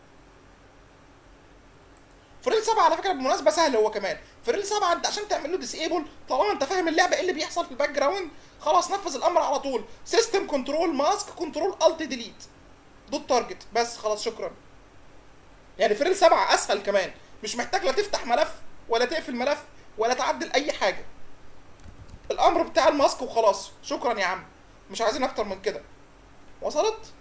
فريل سبعة على فكره بالمناسبه سهل هو كمان. فريل سبعة انت عشان تعمل له ديسيبل طالما انت فاهم اللعبه ايه اللي بيحصل في الباك جراوند، خلاص نفذ الامر على طول، سيستم كنترول ماسك كنترول الت ديليت دوت تارجت، بس خلاص شكرا. يعني فريل سبعة اسهل كمان، مش محتاج لا تفتح ملف ولا تقفل ملف ولا تعدل اي حاجه. الامر بتاع الماسك وخلاص شكرا يا عم، مش عايزين اكتر من كده. وصلت؟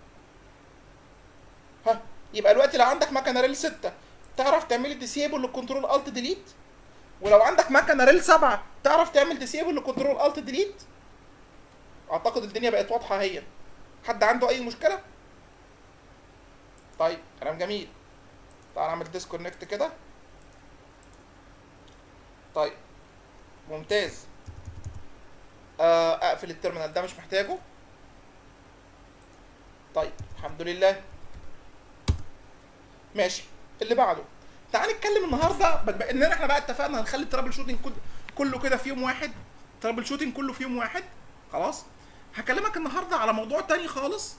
ها يبقى دلوقتي لو عندك مكنه ريل ستة تعرف تعمل ديسيبل للكنترول الت ديليت، ولو عندك مكنه ريل سبعة تعرف تعمل ديسيبل للكنترول الت ديليت. اعتقد الدنيا بقت واضحه اهي. حد عنده اي مشكله؟ طيب كلام جميل. تعال نعمل ديسكونكت كده. طيب ممتاز. آه اقفل التيرمينال ده مش محتاجه. طيب الحمد لله ماشي. اللي بعده تعال نتكلم النهارده بما اننا احنا بقى اتفقنا هنخلي الترابل شوتنج كله كده في يوم واحد، ترابل شوتنج كله في يوم واحد. خلاص هكلمك النهارده على موضوع تاني خالص،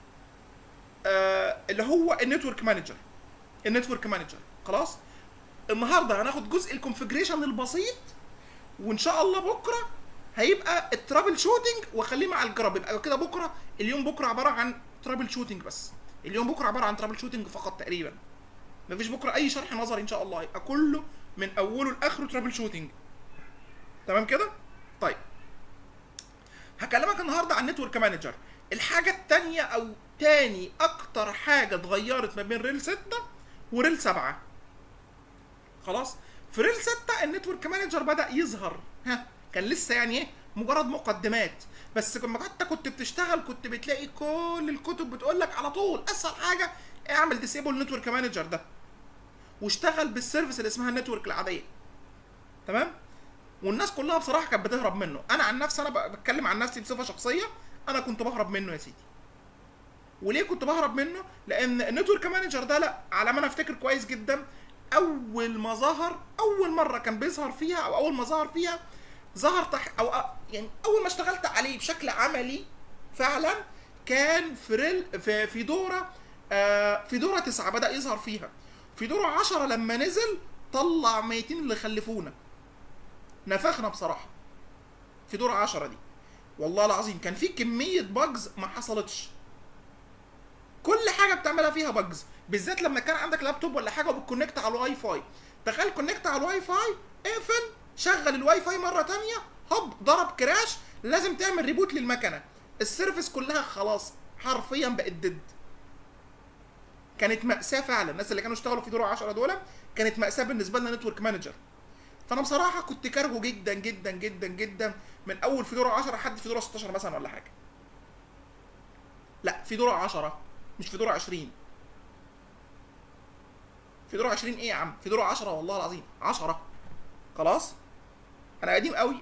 آه اللي هو النتورك مانجر. النتورك مانجر خلاص النهارده هناخد جزء الكونفيجريشن البسيط، وان شاء الله بكره هيبقى الترابل شوتنج واخليه مع الجراب. يبقى كده بكره اليوم بكره عباره عن ترابل شوتنج بس. اليوم بكره عباره عن ترابل شوتنج فقط تقريبا، مفيش بكره اي شرح نظري ان شاء الله، يبقى كله من اوله لاخره ترابل شوتنج. تمام كده؟ طيب هكلمك النهارده عن نتورك مانجر. الحاجه الثانيه او تاني اكتر حاجه اتغيرت ما بين ريل ستة وريل سبعة. خلاص في ريل ستة النتورك مانجر بدا يظهر، ها كان لسه يعني ايه مجرد مقدمات بس. لما انت كنت بتشتغل كنت بتلاقي كل الكتب بتقول لك على طول اسهل حاجه اعمل ديسيبل نتورك مانجر ده واشتغل بالسيرفيس اللي اسمها النتورك العاديه. تمام؟ والناس كلها بصراحه كانت بتهرب منه. انا عن نفسي انا بتكلم عن نفسي بصفه شخصيه، انا كنت بهرب منه يا سيدي. وليه كنت بهرب منه؟ لان النتورك مانجر ده لا على ما انا افتكر كويس جدا اول ما ظهر، اول مره كان بيظهر فيها او اول ما ظهر فيها ظهر تح او يعني اول ما اشتغلت عليه بشكل عملي فعلا كان في ريل في في دوره آه في دوره تسعة بدا يظهر فيها. في دوره عشرة لما نزل طلع ميتين اللي خلفونا. نفخنا بصراحه في دور عشرة دي، والله العظيم كان في كميه باجز ما حصلتش. كل حاجه بتعملها فيها باجز، بالذات لما كان عندك لابتوب ولا حاجه وبتكونكت على الواي فاي. تخيل كونكت على الواي فاي، اقفل شغل الواي فاي مره تانية، هوب ضرب كراش، لازم تعمل ريبوت للمكنه، السيرفيس كلها خلاص حرفيا بقت ديد. كانت مأساة فعلا. الناس اللي كانوا اشتغلوا في دور عشرة دول كانت مأساة بالنسبه لنا نتورك مانجر. فانا بصراحه كنت كارهه جدا جدا جدا جدا من اول في دور عشرة لحد في دور ستاشر مثلا ولا حاجه. لا في دور عشرة مش في دور عشرين. في دور عشرين ايه يا عم؟ في دور عشرة والله العظيم عشرة. خلاص انا قديم قوي.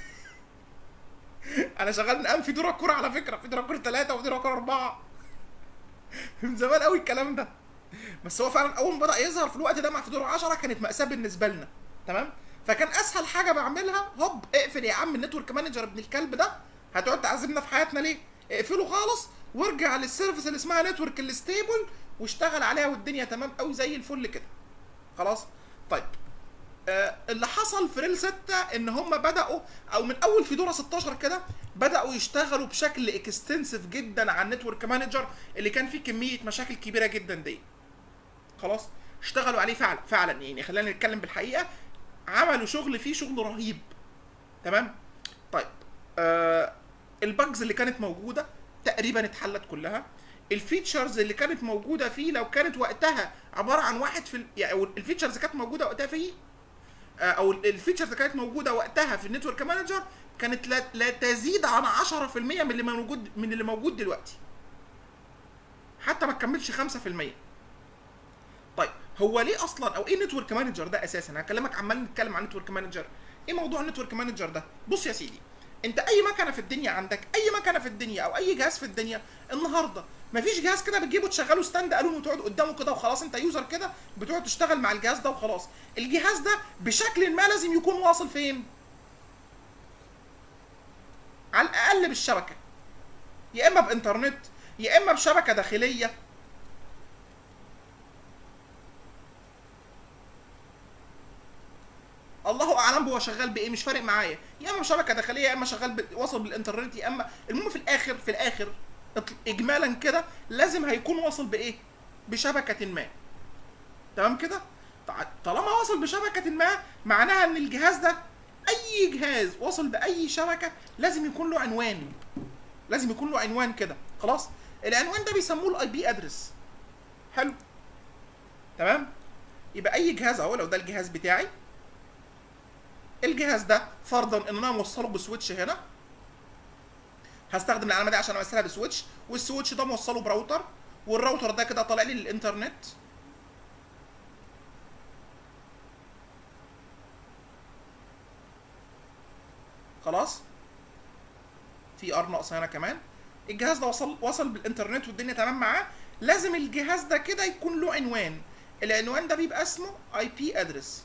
انا شغال من ايام في دور الكوره على فكره، في دور الكوره ثلاثة وفي دور الكوره أربعة. من زمان قوي الكلام ده. بس هو فعلا اول ما بدا يظهر في الوقت ده مع في دور عشرة كانت مأساة بالنسبه لنا. تمام؟ فكان اسهل حاجه بعملها هوب اقفل يا عم النتورك مانجر ابن الكلب ده، هتقعد تعذبنا في حياتنا ليه؟ اقفله خالص وارجع للسيرفيس اللي اسمها نتورك الستيبل واشتغل عليها والدنيا تمام قوي زي الفل كده. خلاص؟ طيب آه اللي حصل في ريل ستة ان هم بداوا، او من اول في دور ستاشر كده بداوا يشتغلوا بشكل اكستنسيف جدا على النتورك مانجر اللي كان فيه كميه مشاكل كبيره جدا دي. خلاص؟ اشتغلوا عليه فعلا فعلا، يعني خلينا نتكلم بالحقيقه، عملوا شغل فيه شغل رهيب. تمام؟ طيب آه الباجز اللي كانت موجوده تقريبا اتحلت كلها. الفيتشرز اللي كانت موجوده فيه لو كانت وقتها عباره عن واحد في ال... يعني الفيتشرز اللي كانت موجوده وقتها فيه او الفيتشرز اللي كانت موجوده وقتها في النتورك مانجر كانت لا, لا تزيد عن عشرة في المية من اللي موجود من اللي موجود دلوقتي، حتى ما تكملش خمسة في المية. طيب هو ليه اصلا او ايه نتورك مانجر ده اساسا؟ انا هكلمك، عمال نتكلم عن نتورك مانجر. ايه موضوع النتورك مانجر ده؟ بص يا سيدي، انت اي مكنه في الدنيا عندك، اي مكنه في الدنيا او اي جهاز في الدنيا النهارده، مفيش جهاز كده بتجيبه تشغله ستاند الون وتقعد قدامه كده وخلاص، انت يوزر كده بتقعد تشتغل مع الجهاز ده وخلاص. الجهاز ده بشكل ما لازم يكون واصل فين؟ على الاقل بالشبكه، يا اما بانترنت يا اما بشبكه داخليه. الله اعلم هو شغال بايه، مش فارق معايا، يا اما بشبكه داخليه يا اما شغال ب... واصل بالانترنت، يا اما المهم في الاخر في الاخر اجمالا كده لازم هيكون واصل بايه؟ بشبكه ما. تمام كده؟ طالما واصل بشبكه ما معناها ان الجهاز ده، اي جهاز واصل باي شبكه لازم يكون له عنوان، لازم يكون له عنوان كده. خلاص؟ العنوان ده بيسموه الاي بي ادرس. حلو؟ تمام؟ يبقى اي جهاز اهو، لو ده الجهاز بتاعي، الجهاز ده فرضا ان انا موصله بسويتش هنا، هستخدم العلامه دي عشان امثلها بسويتش، والسويتش ده موصله براوتر، والراوتر ده كده طالع لي للانترنت. خلاص؟ في ار ناقص هنا كمان. الجهاز ده وصل وصل بالانترنت والدنيا تمام معاه. لازم الجهاز ده كده يكون له عنوان، العنوان ده بيبقى اسمه اي بي ادرس،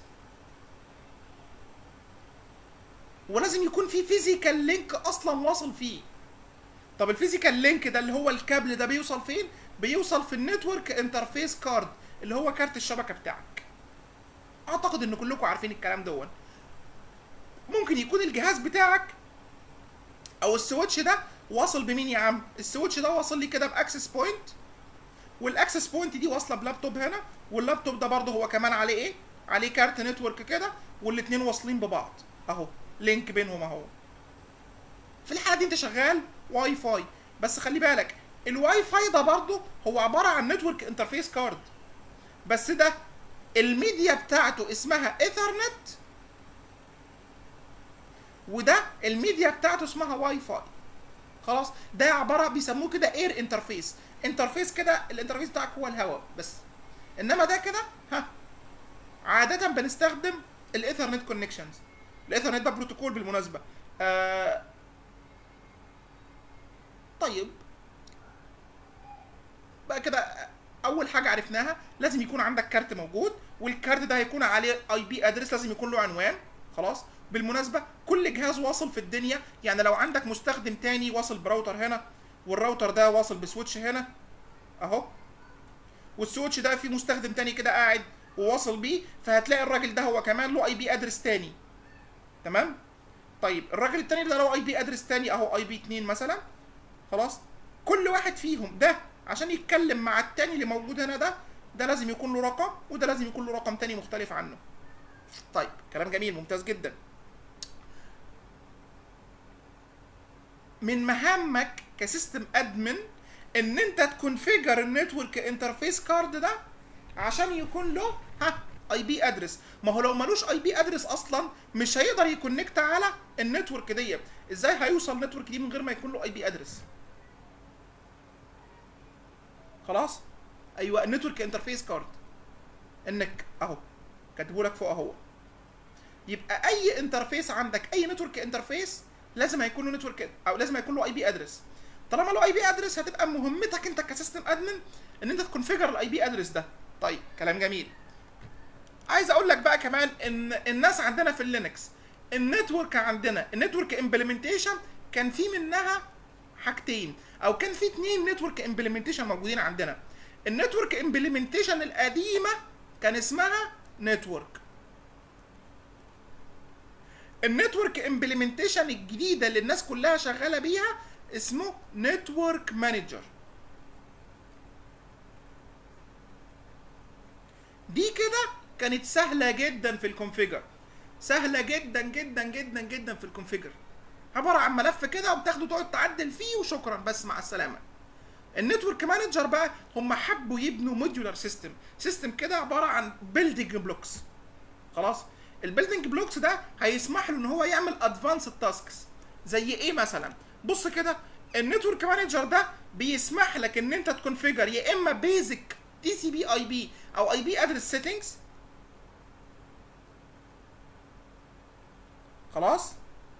ولازم يكون في فيزيكال لينك اصلا واصل فيه. طب الفيزيكال لينك ده اللي هو الكابل ده بيوصل فين؟ بيوصل في النتورك انترفيس كارد اللي هو كارت الشبكه بتاعك. اعتقد ان كلكم عارفين الكلام ده. ممكن يكون الجهاز بتاعك او السويتش ده واصل بمين يا عم؟ السويتش ده واصل لي كده باكسس بوينت، والاكسس بوينت دي واصله بلابتوب هنا، واللابتوب ده برضه هو كمان عليه ايه؟ عليه كارت نتورك كده، والاثنين واصلين ببعض اهو، لينك بينهم اهو. في الحاله دي انت شغال واي فاي، بس خلي بالك الواي فاي ده برضه هو عباره عن نتورك انترفيس كارد، بس ده الميديا بتاعته اسمها ايثرنت، وده الميديا بتاعته اسمها واي فاي. خلاص؟ ده عباره بيسموه كده اير انترفيس، انترفيس كده، الانترفيس بتاعك هو الهواء بس. انما ده كده ها عاده بنستخدم الايثرنت كونكشنز. الايثرنت ده بروتوكول بالمناسبه. آه طيب بقى كده اول حاجه عرفناها، لازم يكون عندك كارت موجود، والكارت ده هيكون عليه اي بي ادرس، لازم يكون له عنوان. خلاص؟ بالمناسبه كل جهاز واصل في الدنيا، يعني لو عندك مستخدم تاني واصل براوتر هنا، والراوتر ده واصل بسويتش هنا اهو، والسويتش ده فيه مستخدم تاني كده قاعد وواصل بيه، فهتلاقي الراجل ده هو كمان له اي بي ادرس تاني. تمام؟ طيب الراجل التاني ده له اي بي ادرس تاني اهو، اي بي اتنين مثلا. خلاص؟ كل واحد فيهم ده عشان يتكلم مع التاني اللي موجود هنا ده، ده لازم يكون له رقم، وده لازم يكون له رقم تاني مختلف عنه. طيب كلام جميل، ممتاز جدا. من مهامك كسيستم ادمن ان انت تكونفيجر النتورك انترفيس كارد ده عشان يكون له ها اي بي ادرس. ما هو لو ملوش اي بي ادرس اصلا مش هيقدر يكونكت على النتورك دي. ازاي هيوصل النتورك دي من غير ما يكون له اي بي ادرس؟ خلاص؟ ايوه، النتورك انترفيس كارد انك اهو كاتبه لك فوق اهو. يبقى اي انترفيس عندك، اي نتورك انترفيس لازم هيكون له نتورك او لازم هيكون له اي بي ادرس. طالما له اي بي ادرس هتبقى مهمتك انت كسيستم ادمن ان انت تكونفيجر الاي بي ادرس ده. طيب كلام جميل. عايز اقول لك بقى كمان ان الناس عندنا في اللينكس النتورك عندنا النتورك امبلمنتيشن كان في منها حاجتين، او كان في اتنين نتورك امبلمنتيشن موجودين عندنا. النتورك امبلمنتيشن القديمه كان اسمها نتورك. النتورك امبلمنتيشن الجديده اللي الناس كلها شغاله بيها اسمه نتورك مانجر. دي كده كانت سهله جدا في الكونفيجر، سهله جدا جدا جدا جدا في الكونفيجر. عباره عن ملف كده وبتاخده تقعد تعدل فيه وشكرا بس مع السلامه. النتورك مانجر بقى هم حبوا يبنوا موديولار سيستم، سيستم كده عباره عن بيلدينج بلوكس. خلاص؟ البيلدينج بلوكس ده هيسمح له ان هو يعمل ادفانسد تاسكس. زي ايه مثلا؟ بص كده، النتورك مانجر ده بيسمح لك ان انت تكونفيجر يا اما بيزك تي سي بي اي بي او اي بي ادرس سيتنجز. خلاص؟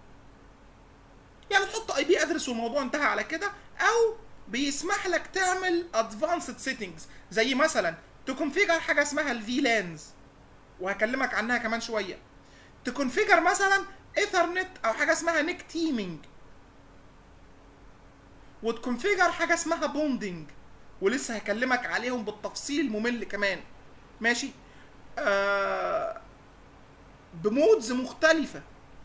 يعني تحط اي بي ادرس والموضوع انتهى على كده، او بيسمح لك تعمل ادفانسد سيتنجز زي مثلا تكونفيجر حاجه اسمها الفي لانز وهكلمك عنها كمان شويه. تكونفيجر مثلا ايثرنت او حاجه اسمها نيك تيمينج، وتكونفيجر حاجه اسمها بوندنج ولسه هكلمك عليهم بالتفصيل الممل كمان. ماشي؟ آه بمودز مختلفه.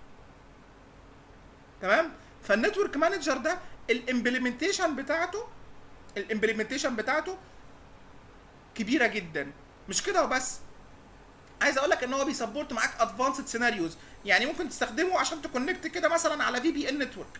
تمام؟ فالنتورك مانجر ده الامبلمنتيشن بتاعته الامبلمنتيشن بتاعته كبيره جدا. مش كده وبس، عايز اقول لك ان هو بيسبورت معاك ادفانسد سيناريوز. يعني ممكن تستخدمه عشان تكونكت كده مثلا على في بي ان نتورك،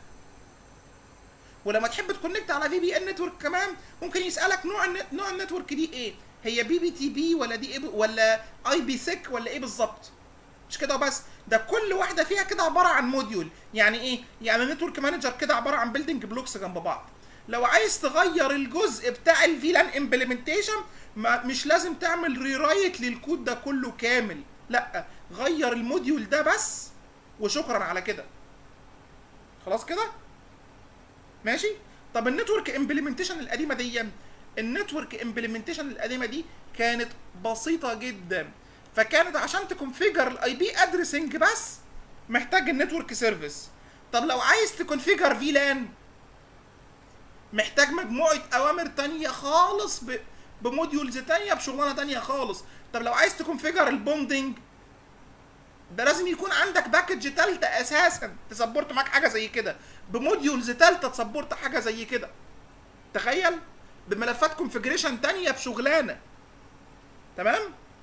ولما تحب تكونكت على في بي ان نتورك كمان ممكن يسالك نوع النت... نوع النتورك دي ايه، هي بي بي تي بي ولا دي ايه ولا اي بي سيك ولا ايه بالظبط. مش كده وبس، ده كل واحده فيها كده عباره عن موديول. يعني ايه؟ يعني النتورك مانجر كده عباره عن بيلدينج بلوكس جنب بعض. لو عايز تغير الجزء بتاع الفيلان امبلمنتيشن مش لازم تعمل ريرايت للكود ده كله كامل، لا، غير الموديول ده بس وشكرا على كده. خلاص كده؟ ماشي؟ طب النتورك امبلمنتيشن القديمه دي، النتورك امبلمنتيشن القديمه دي كانت بسيطه جدا. فكانت عشان تكونفيجر الاي بي ادريسنج بس محتاج النتورك سيرفيس. طب لو عايز تكونفيجر فيلان محتاج مجموعه اوامر تانية خالص ب... بموديولز تانية بشغلانه تانية خالص. طب لو عايز تكونفيجر البوندنج ده لازم يكون عندك باكج تالتة اساسا تسبورت معاك حاجه زي كده، بموديولز تالتة تسبورت حاجه زي كده. تخيل، بملفات كونفيجريشن تانية بشغلانه. تمام؟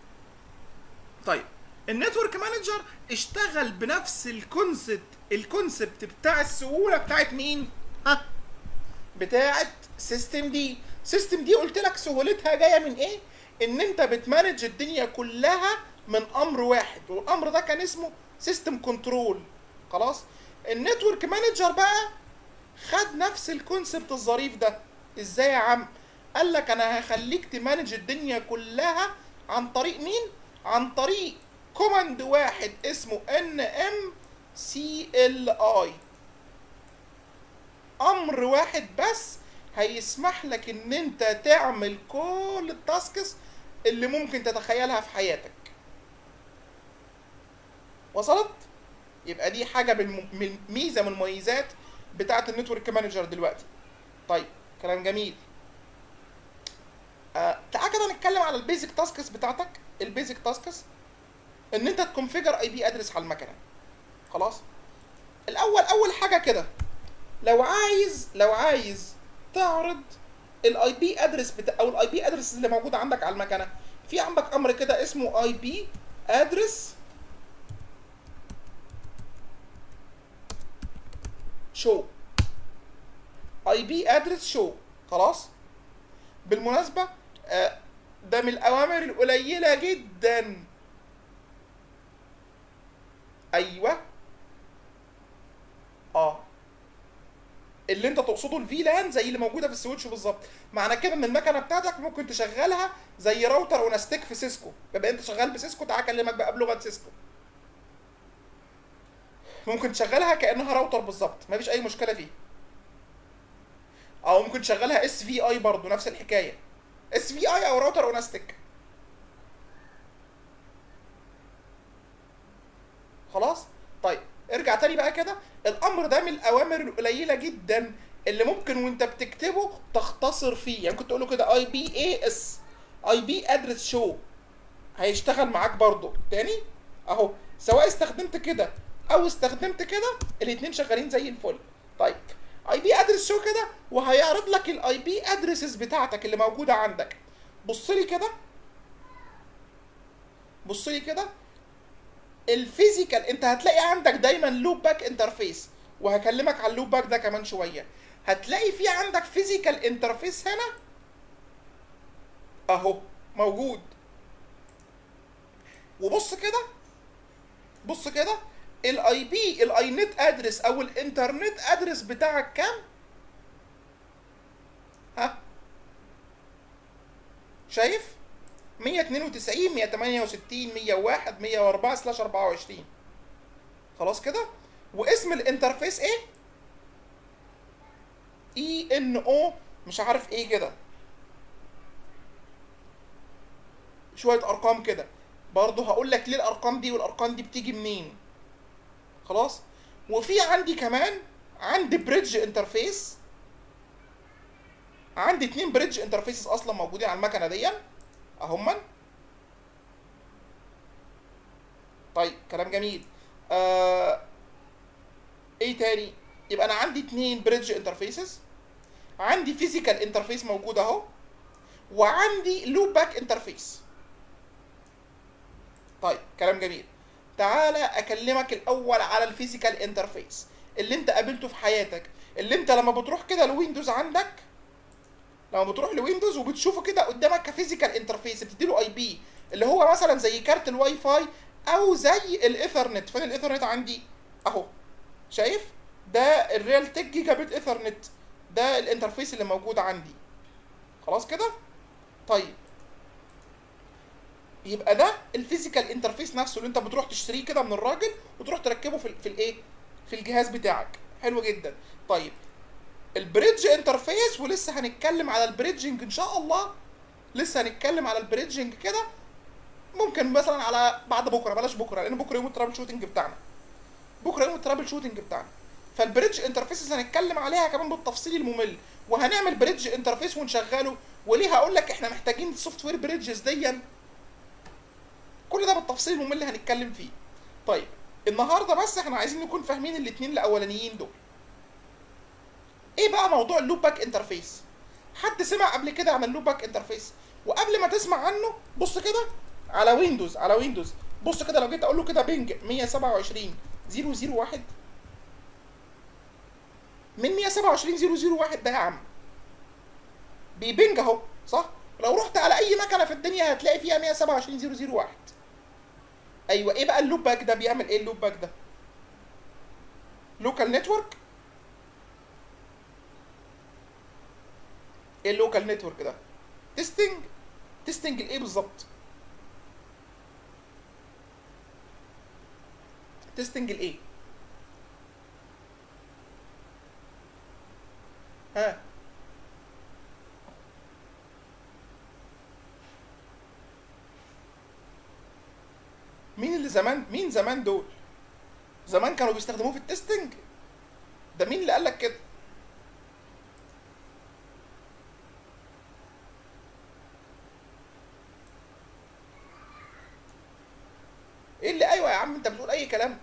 طيب النتورك مانجر اشتغل بنفس الكونسبت الكونسبت بتاع السهوله بتاعت مين؟ ها؟ بتاعت سيستم دي. سيستم دي قلت لك سهولتها جايه من ايه؟ ان انت بتمانج الدنيا كلها من امر واحد، والامر ده كان اسمه سيستم كنترول. خلاص؟ النتورك مانجر بقى خد نفس الكونسبت الظريف ده. ازاي يا عم؟ قال لك انا هخليك تمانج الدنيا كلها عن طريق مين؟ عن طريق كوماند واحد اسمه ان ام سي ال اي. امر واحد بس هيسمح لك ان انت تعمل كل التاسكس اللي ممكن تتخيلها في حياتك. وصلت؟ يبقى دي حاجه من ميزه من المميزات بتاعه النتورك مانجر دلوقتي. طيب كلام جميل. آه تعال كده نتكلم على البيزك تاسكس بتاعتك. البيزك تاسكس ان انت تكونفيجر اي بي ادرس على المكنه. خلاص. الاول اول حاجه كده، لو عايز لو عايز تعرض الاي بي ادرس بتاع او الاي بي ادرس اللي موجود عندك على المكنه، في عندك امر كده اسمه اي بي ادرس شو. اي بي ادرس شو. خلاص. بالمناسبه آه ده من الاوامر القليله جدا. ايوه اه اللي انت تقصده الفي لان زي اللي موجوده في السويتش بالظبط. معنى كده ان المكنه بتاعتك ممكن تشغلها زي راوتر ونستيك في سيسكو. يبقى انت شغال بسيسكو، تعال اكلمك بقى بلغه سيسكو. ممكن تشغلها كانها راوتر بالظبط، مفيش اي مشكله فيه. او ممكن تشغلها اس في اي برضه نفس الحكايه، اس في اي او راوتر ونستيك. خلاص. طيب ارجع تاني بقى كده. الامر ده من الاوامر القليله جدا اللي ممكن وانت بتكتبه تختصر فيه. يعني كنت تقول له كده اي بي اي اس اي بي ادرس شو، هيشتغل معاك برضه تاني اهو. سواء استخدمت كده او استخدمت كده الاتنين شغالين زي الفل. طيب اي بي ادرس شو كده، وهيعرض لك الاي بي ادرسز بتاعتك اللي موجوده عندك. بص لي كده بص لي كده الفيزيكال، انت هتلاقي عندك دايما لوب باك انترفيس، وهكلمك على اللوب باك ده كمان شويه. هتلاقي في عندك فيزيكال انترفيس هنا اهو موجود. وبص كده بص كده الاي بي الاي نت ادرس او الانترنت ادرس بتاعك كام؟ ها شايف؟ مية اتنين وتسعين مية تمانية وستين مية وواحد مية واربعة سلاش اربعة وعشرين. خلاص كده. واسم الانترفيس ايه؟ اي ان او مش عارف ايه كده، شويه ارقام كده. برضه هقول لك ليه الارقام دي والارقام دي بتيجي منين. خلاص. وفي عندي كمان عندي بريدج انترفيس، عندي اتنين بريدج انترفيسز اصلا موجودين على المكنه دي اهما. طيب كلام جميل. آه ايه تاني؟ يبقى انا عندي اتنين بريدج انترفيسز، عندي فيزيكال انترفيس موجود اهو، وعندي لوب باك انترفيس. طيب كلام جميل. تعالى اكلمك الاول على الفيزيكال انترفيس اللي انت قابلته في حياتك، اللي انت لما بتروح كده لويندوز عندك، لما بتروح لويندوز وبتشوفه كده قدامك كفيزيكال انترفيس، بتديله اي بي اللي هو مثلا زي كارت الواي فاي او زي الايثرنت. فين الايثرنت عندي؟ اهو شايف؟ ده الريال تك جيجا بت ايثرنت، ده الانترفيس اللي موجود عندي. خلاص كده. طيب يبقى ده الفيزيكال انترفيس نفسه اللي انت بتروح تشتريه كده من الراجل وتروح تركبه في في الايه؟ في الجهاز بتاعك. حلو جدا. طيب البريدج انترفيس، ولسه هنتكلم على البريدجنج ان شاء الله. لسه هنتكلم على البريدجنج كده ممكن مثلا على بعد بكره، بلاش بكره لان بكره يوم الترابل شوتنج بتاعنا. بكره يوم الترابل شوتنج بتاعنا. فالبريدج انترفيسز هنتكلم عليها كمان بالتفصيل الممل، وهنعمل بريدج انترفيس ونشغله. وليه هقول لك احنا محتاجين السوفت وير بريدجز دي، كل ده بالتفصيل الممل اللي هنتكلم فيه. طيب النهارده بس احنا عايزين نكون فاهمين الاثنين الاولانيين دول. ايه بقى موضوع اللوب باك انترفيس؟ حد سمع قبل كده عن اللوب باك انترفيس؟ وقبل ما تسمع عنه بص كده على ويندوز على ويندوز بص كده لو جيت اقول له كده بينج مية سبعة وعشرين صفر صفر واحد، من مية سبعة وعشرين صفر صفر واحد ده يا عم بيبنج اهو، صح؟ لو رحت على اي مكنه في الدنيا هتلاقي فيها مية سبعة وعشرين صفر صفر واحد. ايوه. ايه بقى اللوب باك ده؟ بيعمل ايه اللوب باك ده؟ لوكال نتورك. ايه اللوكال نتورك ده؟ تيستنج. تيستنج الايه بالظبط؟ تيستنج الايه؟ ها مين اللي زمان مين زمان دول؟ زمان كانوا بيستخدموه في التستنج؟ ده مين اللي قال لك كده؟ ايه اللي ايوه يا عم انت بتقول اي كلام.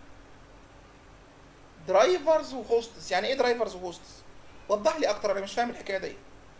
درايفرز وهوستس، يعني ايه درايفرز وهوستس؟ وضح لي اكتر، انا مش فاهم الحكايه دي.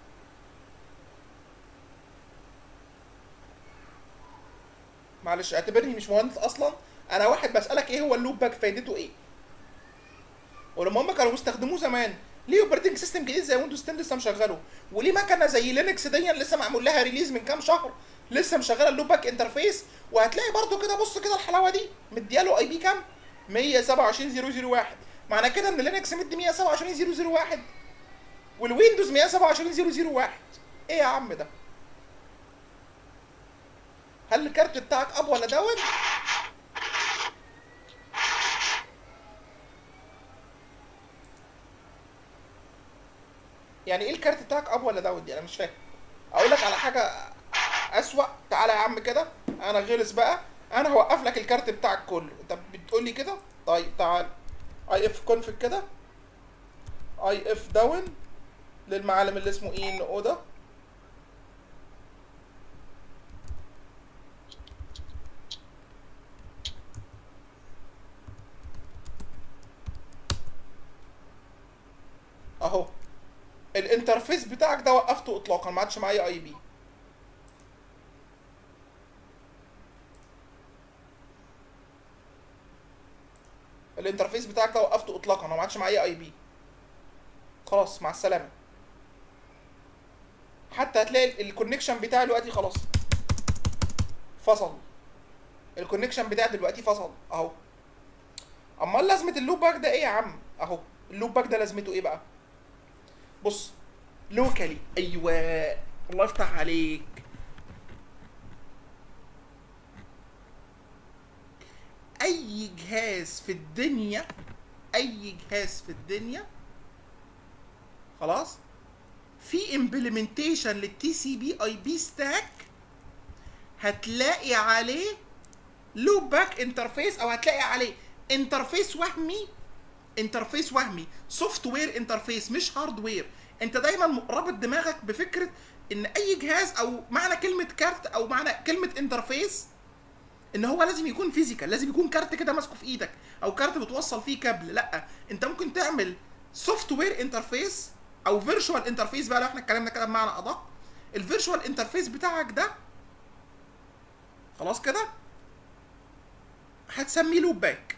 معلش اعتبرني مش مهندس اصلا، انا واحد بسالك ايه هو اللوب باك، فايدته ايه؟ ولما هم كانوا بيستخدموه زمان، ليه اوبريتنج سيستم جديد زي ويندوز عشرة لسه مشغله؟ وليه مكنه زي لينكس دي لسه معمول لها ريليز من كام شهر لسه مشغله اللوب باك انترفيس؟ وهتلاقي برضو كده، بص كده الحلاوه دي مدياله اي بي كام؟ مية سبعة وعشرين صفر صفر واحد. معنى كده ان لينكس مدي مية سبعة وعشرين صفر صفر واحد والويندوز مية سبعة وعشرين صفر صفر واحد. ايه يا عم ده؟ هل الكارت بتاعك اب ولا داون؟ يعني ايه الكارت بتاعك اب ولا داون دي؟ انا مش فاهم. اقول لك على حاجه اسوأ، تعالى يا عم كده، انا غلس بقى، انا هوقف لك الكارت بتاعك كله. انت بتقول لي كده؟ طيب تعال، اي اف كونفج كده، اي اف داون للمعلم اللي اسمه اي ان او ده، اهو الانترفيس بتاعك ده وقفته اطلاقا، ما عادش معايا اي بي. الانترفيس بتاعك ده وقفته اطلاقا، ما عادش معايا اي بي، خلاص مع السلامه. حتى هتلاقي الكونكشن بتاعي دلوقتي خلاص فصل، الكونكشن بتاعي دلوقتي فصل اهو. امال لازمه اللوب باك ده ايه يا عم؟ اهو اللوب باك ده لازمته ايه بقى؟ بص، لوكالي، ايوه، الله يفتح عليك. اي جهاز في الدنيا، اي جهاز في الدنيا خلاص في امبلمنتيشن للتي سي بي اي بي ستاك هتلاقي عليه لوب باك انترفيس، او هتلاقي عليه انترفيس وهمي، انترفيس وهمي، سوفت وير انترفيس مش هاردوير. انت دايما رابط دماغك بفكره ان اي جهاز، او معنى كلمه كارت، او معنى كلمه انترفيس، ان هو لازم يكون فيزيكال، لازم يكون كارت كده ماسكه في ايدك، او كارت بتوصل فيه كابل. لا، انت ممكن تعمل سوفت وير انترفيس او فيرتشوال انترفيس بقى، لو احنا اتكلمنا كده بمعنى ادق. الفيرتشوال انترفيس بتاعك ده خلاص كده هتسميه لوب باك.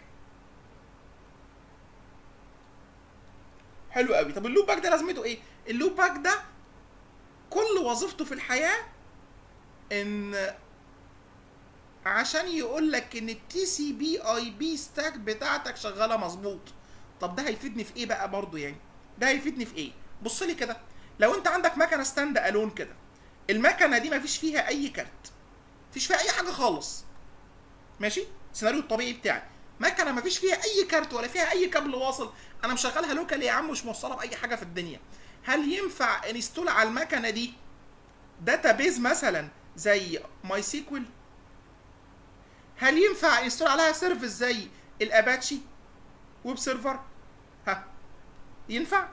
حلو قوي. طب اللوب باك ده لازمته ايه؟ اللوب باك ده كل وظيفته في الحياه ان عشان يقول لك ان التي سي بي اي بي ستاك بتاعتك شغاله مظبوط. طب ده هيفيدني في ايه بقى برضو يعني؟ ده هيفيدني في ايه؟ بص لي كده، لو انت عندك مكنه ستاند الون كده، المكنه دي مفيش فيها اي كارت، مفيش فيها اي حاجه خالص، ماشي؟ السيناريو الطبيعي بتاعي مكنه مفيش فيها اي كارت ولا فيها اي كابل واصل، انا مشغلها لوكال يا عم، مش موصله باي حاجه في الدنيا. هل ينفع انستول على المكنه دي داتابيز مثلا زي ماي سيكوال؟ هل ينفع انستول عليها سيرفيس زي الاباتشي ويب سيرفر؟ ها، ينفع؟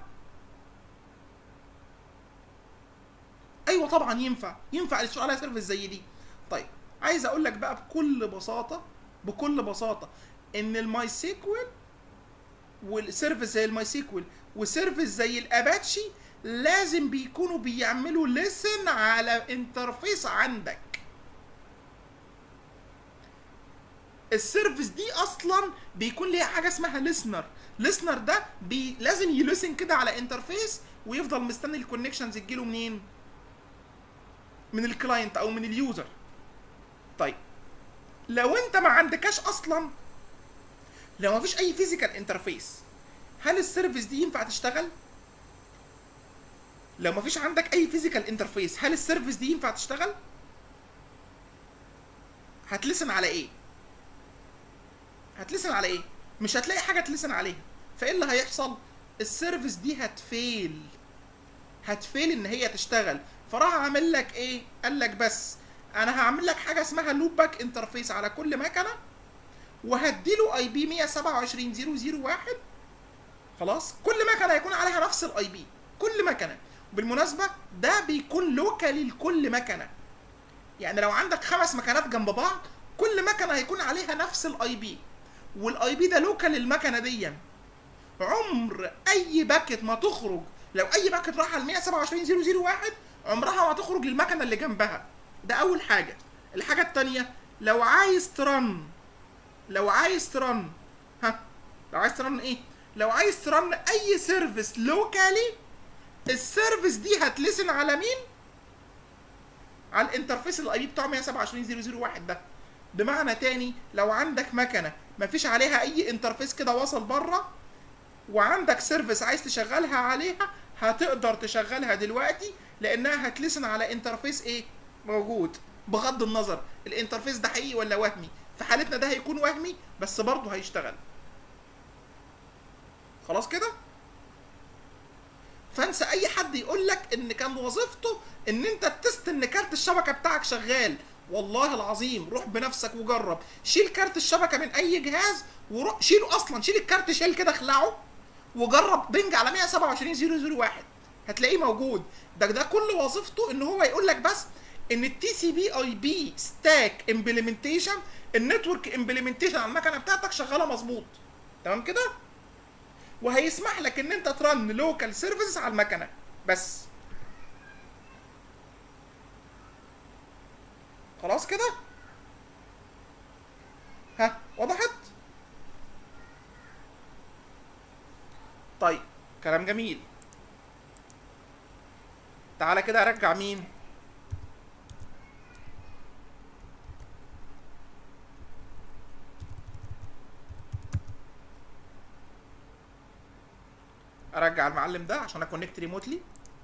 ايوه طبعا ينفع، ينفع انستول عليها سيرفيس زي دي. طيب عايز اقول لك بقى بكل بساطه، بكل بساطه ان الماي سيكوال والسيرفيس زي الماي سيكوال وسيرفيس زي الاباتشي لازم بيكونوا بيعملوا ليسن على انترفيس عندك. السيرفيس دي اصلا بيكون ليها حاجه اسمها ليسنر، ليسنر ده بي لازم يلسن كده على انترفيس ويفضل مستني الكونكشنز تجيله منين؟ من الكلاينت او من اليوزر. طيب لو انت ما عندكاش اصلا، لو ما فيش اي فيزيكال انترفيس، هل السيرفيس دي ينفع تشتغل؟ لو ما فيش عندك اي فيزيكال انترفيس، هل السيرفيس دي ينفع تشتغل؟ هتلسن على ايه؟ هتلسن على ايه؟ مش هتلاقي حاجه تلسن عليها. فايه اللي هيحصل؟ السيرفيس دي هتفيل، هتفيل ان هي تشتغل. فراح عامل لك ايه؟ قال لك بس انا هعمل لك حاجه اسمها لوب باك انترفيس على كل مكنه، وهديله اي بي مية سبعة وعشرين صفر صفر واحد. خلاص كل مكنه هيكون عليها نفس الاي بي، كل مكنه. وبالمناسبه ده بيكون لوكالي لكل مكنه، يعني لو عندك خمس مكنات جنب بعض كل مكنه هيكون عليها نفس الاي بي، والاي بي ده لوكال للمكنه دي. عمر اي باكت ما تخرج، لو اي باكت راح على مية وسبعة وعشرين صفر صفر واحد عمرها ما تخرج للمكنه اللي جنبها. ده اول حاجه. الحاجه الثانيه، لو عايز ترن لو عايز ترن ها لو عايز ترن ايه لو عايز ترن اي سيرفيس لوكالي، السيرفيس دي هتلسن على مين؟ على الانترفيس الاي بي بتاعه مية وسبعة وعشرين صفر صفر واحد ده. بمعنى تاني، لو عندك مكنه مفيش عليها اي انترفيس كده وصل بره، وعندك سيرفيس عايز تشغلها عليها، هتقدر تشغلها دلوقتي لانها هتلسن على انترفيس ايه موجود، بغض النظر الانترفيس ده حقيقي ولا وهمي. في حالتنا ده هيكون وهمي بس برضه هيشتغل. خلاص كده؟ فانسى اي حد يقول لك ان كان وظيفته ان انت تست ان كارت الشبكه بتاعك شغال. والله العظيم روح بنفسك وجرب. شيل كارت الشبكه من اي جهاز وروح شيله اصلا، شيل الكارت، شيل كده اخلعه وجرب بنج على مية وسبعة وعشرين صفر صفر واحد، هتلاقيه موجود. ده ده كل وظيفته ان هو يقول لك بس ان التي سي بي اي بي ستاك امبلمنتيشن، النتورك امبلمنتيشن على المكنه بتاعتك شغاله مظبوط. تمام كده؟ وهيسمح لك ان انت ترن لوكال سيرفيسز على المكنه بس. خلاص كده؟ ها وضحت؟ طيب كلام جميل. تعالى كده ارجع مين؟ ارجع المعلم ده عشان اكونكت ريموتلي.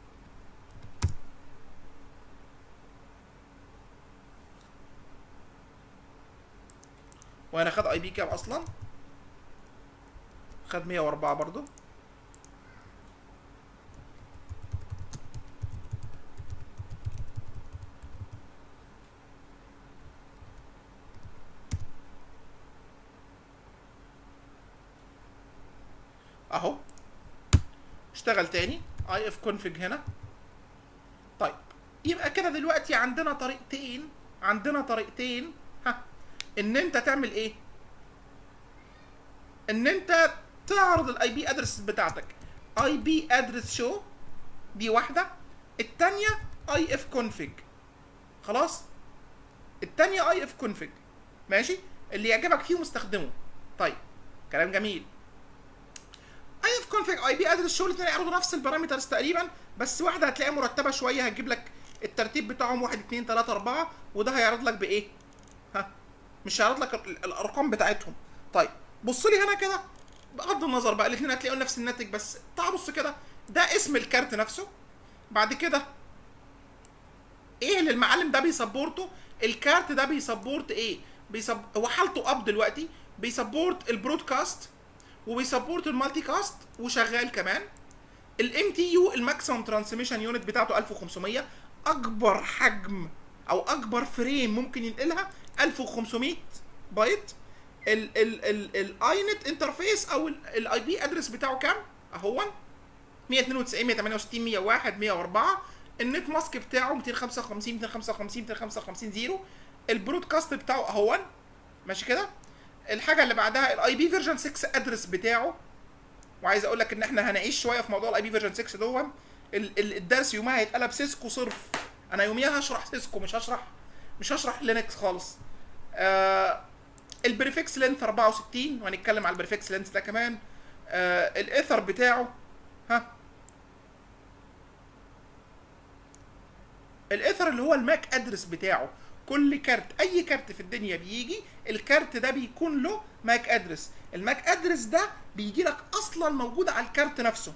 وانا خد اي بي كام اصلا؟ خد مية واربعة برضو. اهو اشتغل تاني اي اف كونفج هنا. طيب يبقى كده دلوقتي عندنا طريقتين عندنا طريقتين ها ان انت تعمل ايه؟ ان انت تعرض الاي بي ادرس بتاعتك. اي بي ادرس شو دي واحده، الثانيه اي اف كونفج. خلاص؟ الثانيه اي اف كونفج ماشي، اللي يعجبك فيهم استخدمه. طيب كلام جميل. اي اف كونفج اي بي ادرس شو الاثنين يعرضوا نفس البارامترز تقريبا، بس واحده هتلاقيها مرتبه شويه، هتجيب لك الترتيب بتاعهم واحد اتنين تلاته اربعه، وده هيعرض لك بايه؟ ها مش هيعرض لك الارقام بتاعتهم. طيب بص لي هنا كده، بغض النظر بقى الاثنين هتلاقوا نفس الناتج، بس تعال بص كده، ده اسم الكارت نفسه. بعد كده ايه اللي المعلم ده بيسبورته؟ الكارت ده بيسبورت ايه؟ بيسب... هو حالته اب دلوقتي، بيسبورت البرودكاست وبيسبورت المالتي كاست وشغال كمان. الام تي يو الماكسيمم ترانسميشن يونت بتاعته الف وخمسمية، اكبر حجم او اكبر فريم ممكن ينقلها الف وخمسمية بايت. ال ال ال الاي نت انترفيس او الاي بي ادرس بتاعه كام؟ اهو مية اتنين وتسعين مية تمانية وستين مية وواحد مية واربعة. النت ماسك بتاعه ميتين خمسة وخمسين ميتين خمسة وخمسين ميتين خمسة وخمسين زيرو. البرودكاست بتاعه اهو ماشي كده. الحاجه اللي بعدها الاي بي فيرجن ستة ادرس بتاعه، وعايز اقول لك ان احنا هنعيش شويه في موضوع الاي بي فيرجن ستة دوت. الدرس يومها هيتقلب سيسكو صرف. انا يوميها هشرح سيسكو، مش هشرح مش هشرح لينكس خالص. آه البريفكس لينث اربعة وستين، وهنتكلم على البريفكس لينث ده كمان. آه الايثر بتاعه ها الايثر اللي هو الماك ادرس بتاعه. كل كارت، اي كارت في الدنيا بيجي الكارت ده بيكون له ماك ادرس. الماك ادرس ده بيجي لك اصلا موجود على الكارت نفسه.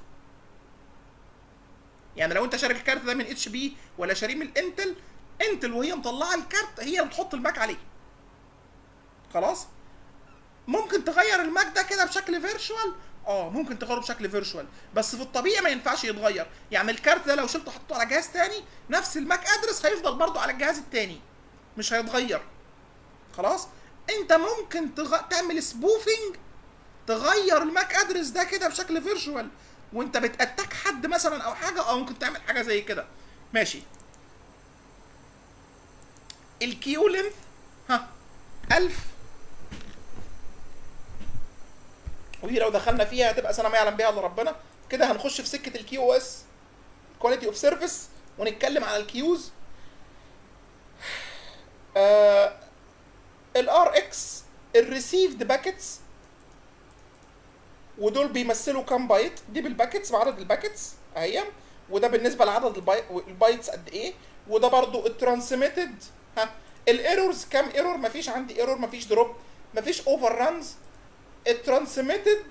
يعني لو انت شاري الكارت ده من اتش بي ولا شاريه من الانتل، انتل وهي مطلعه الكارت هي اللي بتحط الماك عليه. خلاص؟ ممكن تغير الماك ده كده بشكل فيرتشوال، اه ممكن تغيره بشكل فيرتشوال، بس في الطبيعي ما ينفعش يتغير. يعني الكارت ده لو شلته حطيته على جهاز تاني، نفس الماك ادرس هيفضل برضه على الجهاز التاني، مش هيتغير. خلاص؟ انت ممكن تغ... تعمل سبوفنج، تغير الماك ادرس ده كده بشكل فيرتشوال وانت بتاتاك حد مثلا او حاجه، او ممكن تعمل حاجه زي كده. ماشي. الكيو لينث ها ألف، ودي لو دخلنا فيها هتبقى سنه ما يعلم بها الا ربنا. كده هنخش في سكه الكيو او اس كواليتي اوف سيرفيس ونتكلم على الكيوز. الار اكس الريسيفد باكيتس، ودول بيمثلوا كام بايت؟ دي بالباكيتس بعدد الباكيتس اهي، وده بالنسبه لعدد الباي... البايتس قد ايه، وده برضو الترانسميتد. ها الايرورز كام ايرور؟ مفيش عندي ايرور، مفيش دروب، مفيش اوفر رانز. الترانسميتد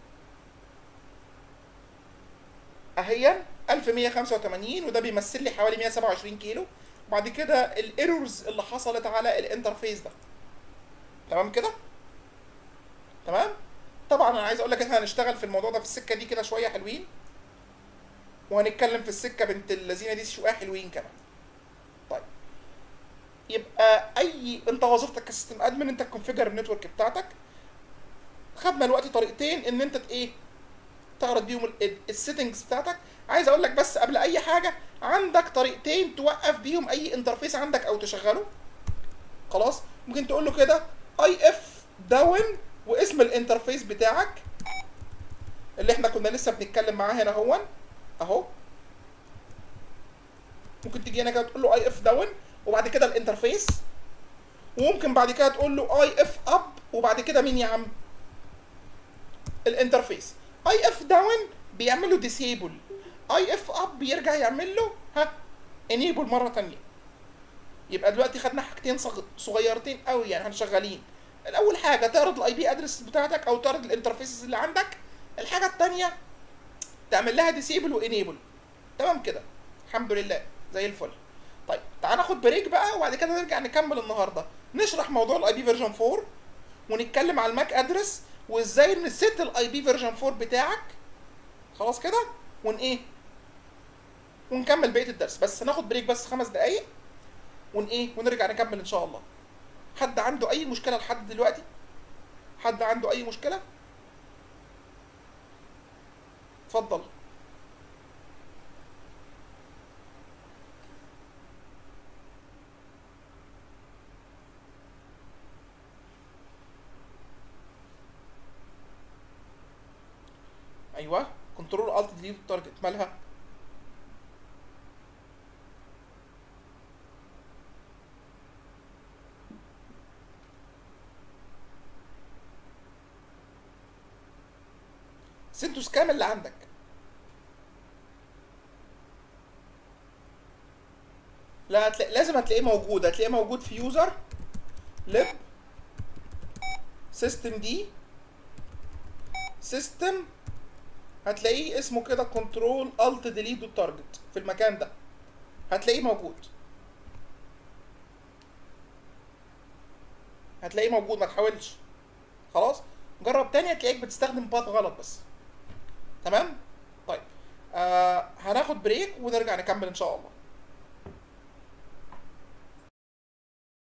اهي ألف ومية وخمسة وتمانين، وده بيمثل لي حوالي مية وسبعة وعشرين كيلو. وبعد كده الايرورز اللي حصلت على الانترفيس ده. تمام كده؟ تمام؟ طبعا انا عايز اقول لك احنا هنشتغل في الموضوع ده في السكه دي كده شويه حلوين، وهنتكلم في السكه بنت اللذينه دي شويه حلوين كمان. طيب يبقى اي انت وظيفتك كسيستم ادمن انت تكونفيجر النتورك بتاعتك. خدنا دلوقتي طريقتين ان انت ايه تعرض بيهم السيتنجز بتاعتك. عايز اقول لك بس قبل اي حاجه عندك طريقتين توقف بيهم اي انترفيس عندك او تشغله. خلاص ممكن تقول له كده اي اف داون واسم الانترفيس بتاعك اللي احنا كنا لسه بنتكلم معاه هنا هون اهو. ممكن تيجي هنا كده تقول له اي اف داون وبعد كده الانترفيس، وممكن بعد كده تقول له اي اف اب وبعد كده مين يا عم؟ الانترفيس. اي اف داون بيعمل له ديسيبل، اي اف اب بيرجع يعمل له ها انيبل مره ثانيه. يبقى دلوقتي خدنا حاجتين صغيرتين قوي يعني هنشغالين. الاول حاجه تعرض الاي بي ادرس بتاعتك او تعرض الانترفيسز اللي عندك. الحاجه الثانيه تعمل لها ديسيبل وانيبل. تمام كده الحمد لله زي الفل. طيب تعال ناخد بريك بقى وبعد كده نرجع نكمل النهارده نشرح موضوع الاي بي فيرجن فور ونتكلم على الماك ادرس وازاي نسيت الاي بي فيرجن فور بتاعك. خلاص كده ون ايه ونكمل بقيه الدرس. بس ناخد بريك بس خمس دقايق ون ايه ونرجع نكمل ان شاء الله. حد عنده اي مشكله لحد دلوقتي؟ حد عنده اي مشكله؟ اتفضل. ايوه كنترول الت ديليت التارجت مالها؟ سنتوس كام اللي عندك؟ لا هتلاقي لازم هتلاقيه موجود، هتلاقيه موجود في يوزر لب سيستم دي سيستم، هتلاقيه اسمه كده كنترول الت ديليت التارجت في المكان ده هتلاقيه موجود. هتلاقيه موجود ما تحاولش. خلاص جرب تاني هتلاقيك بتستخدم باث غلط بس. تمام؟ طيب آه هناخد بريك ونرجع نكمل ان شاء الله.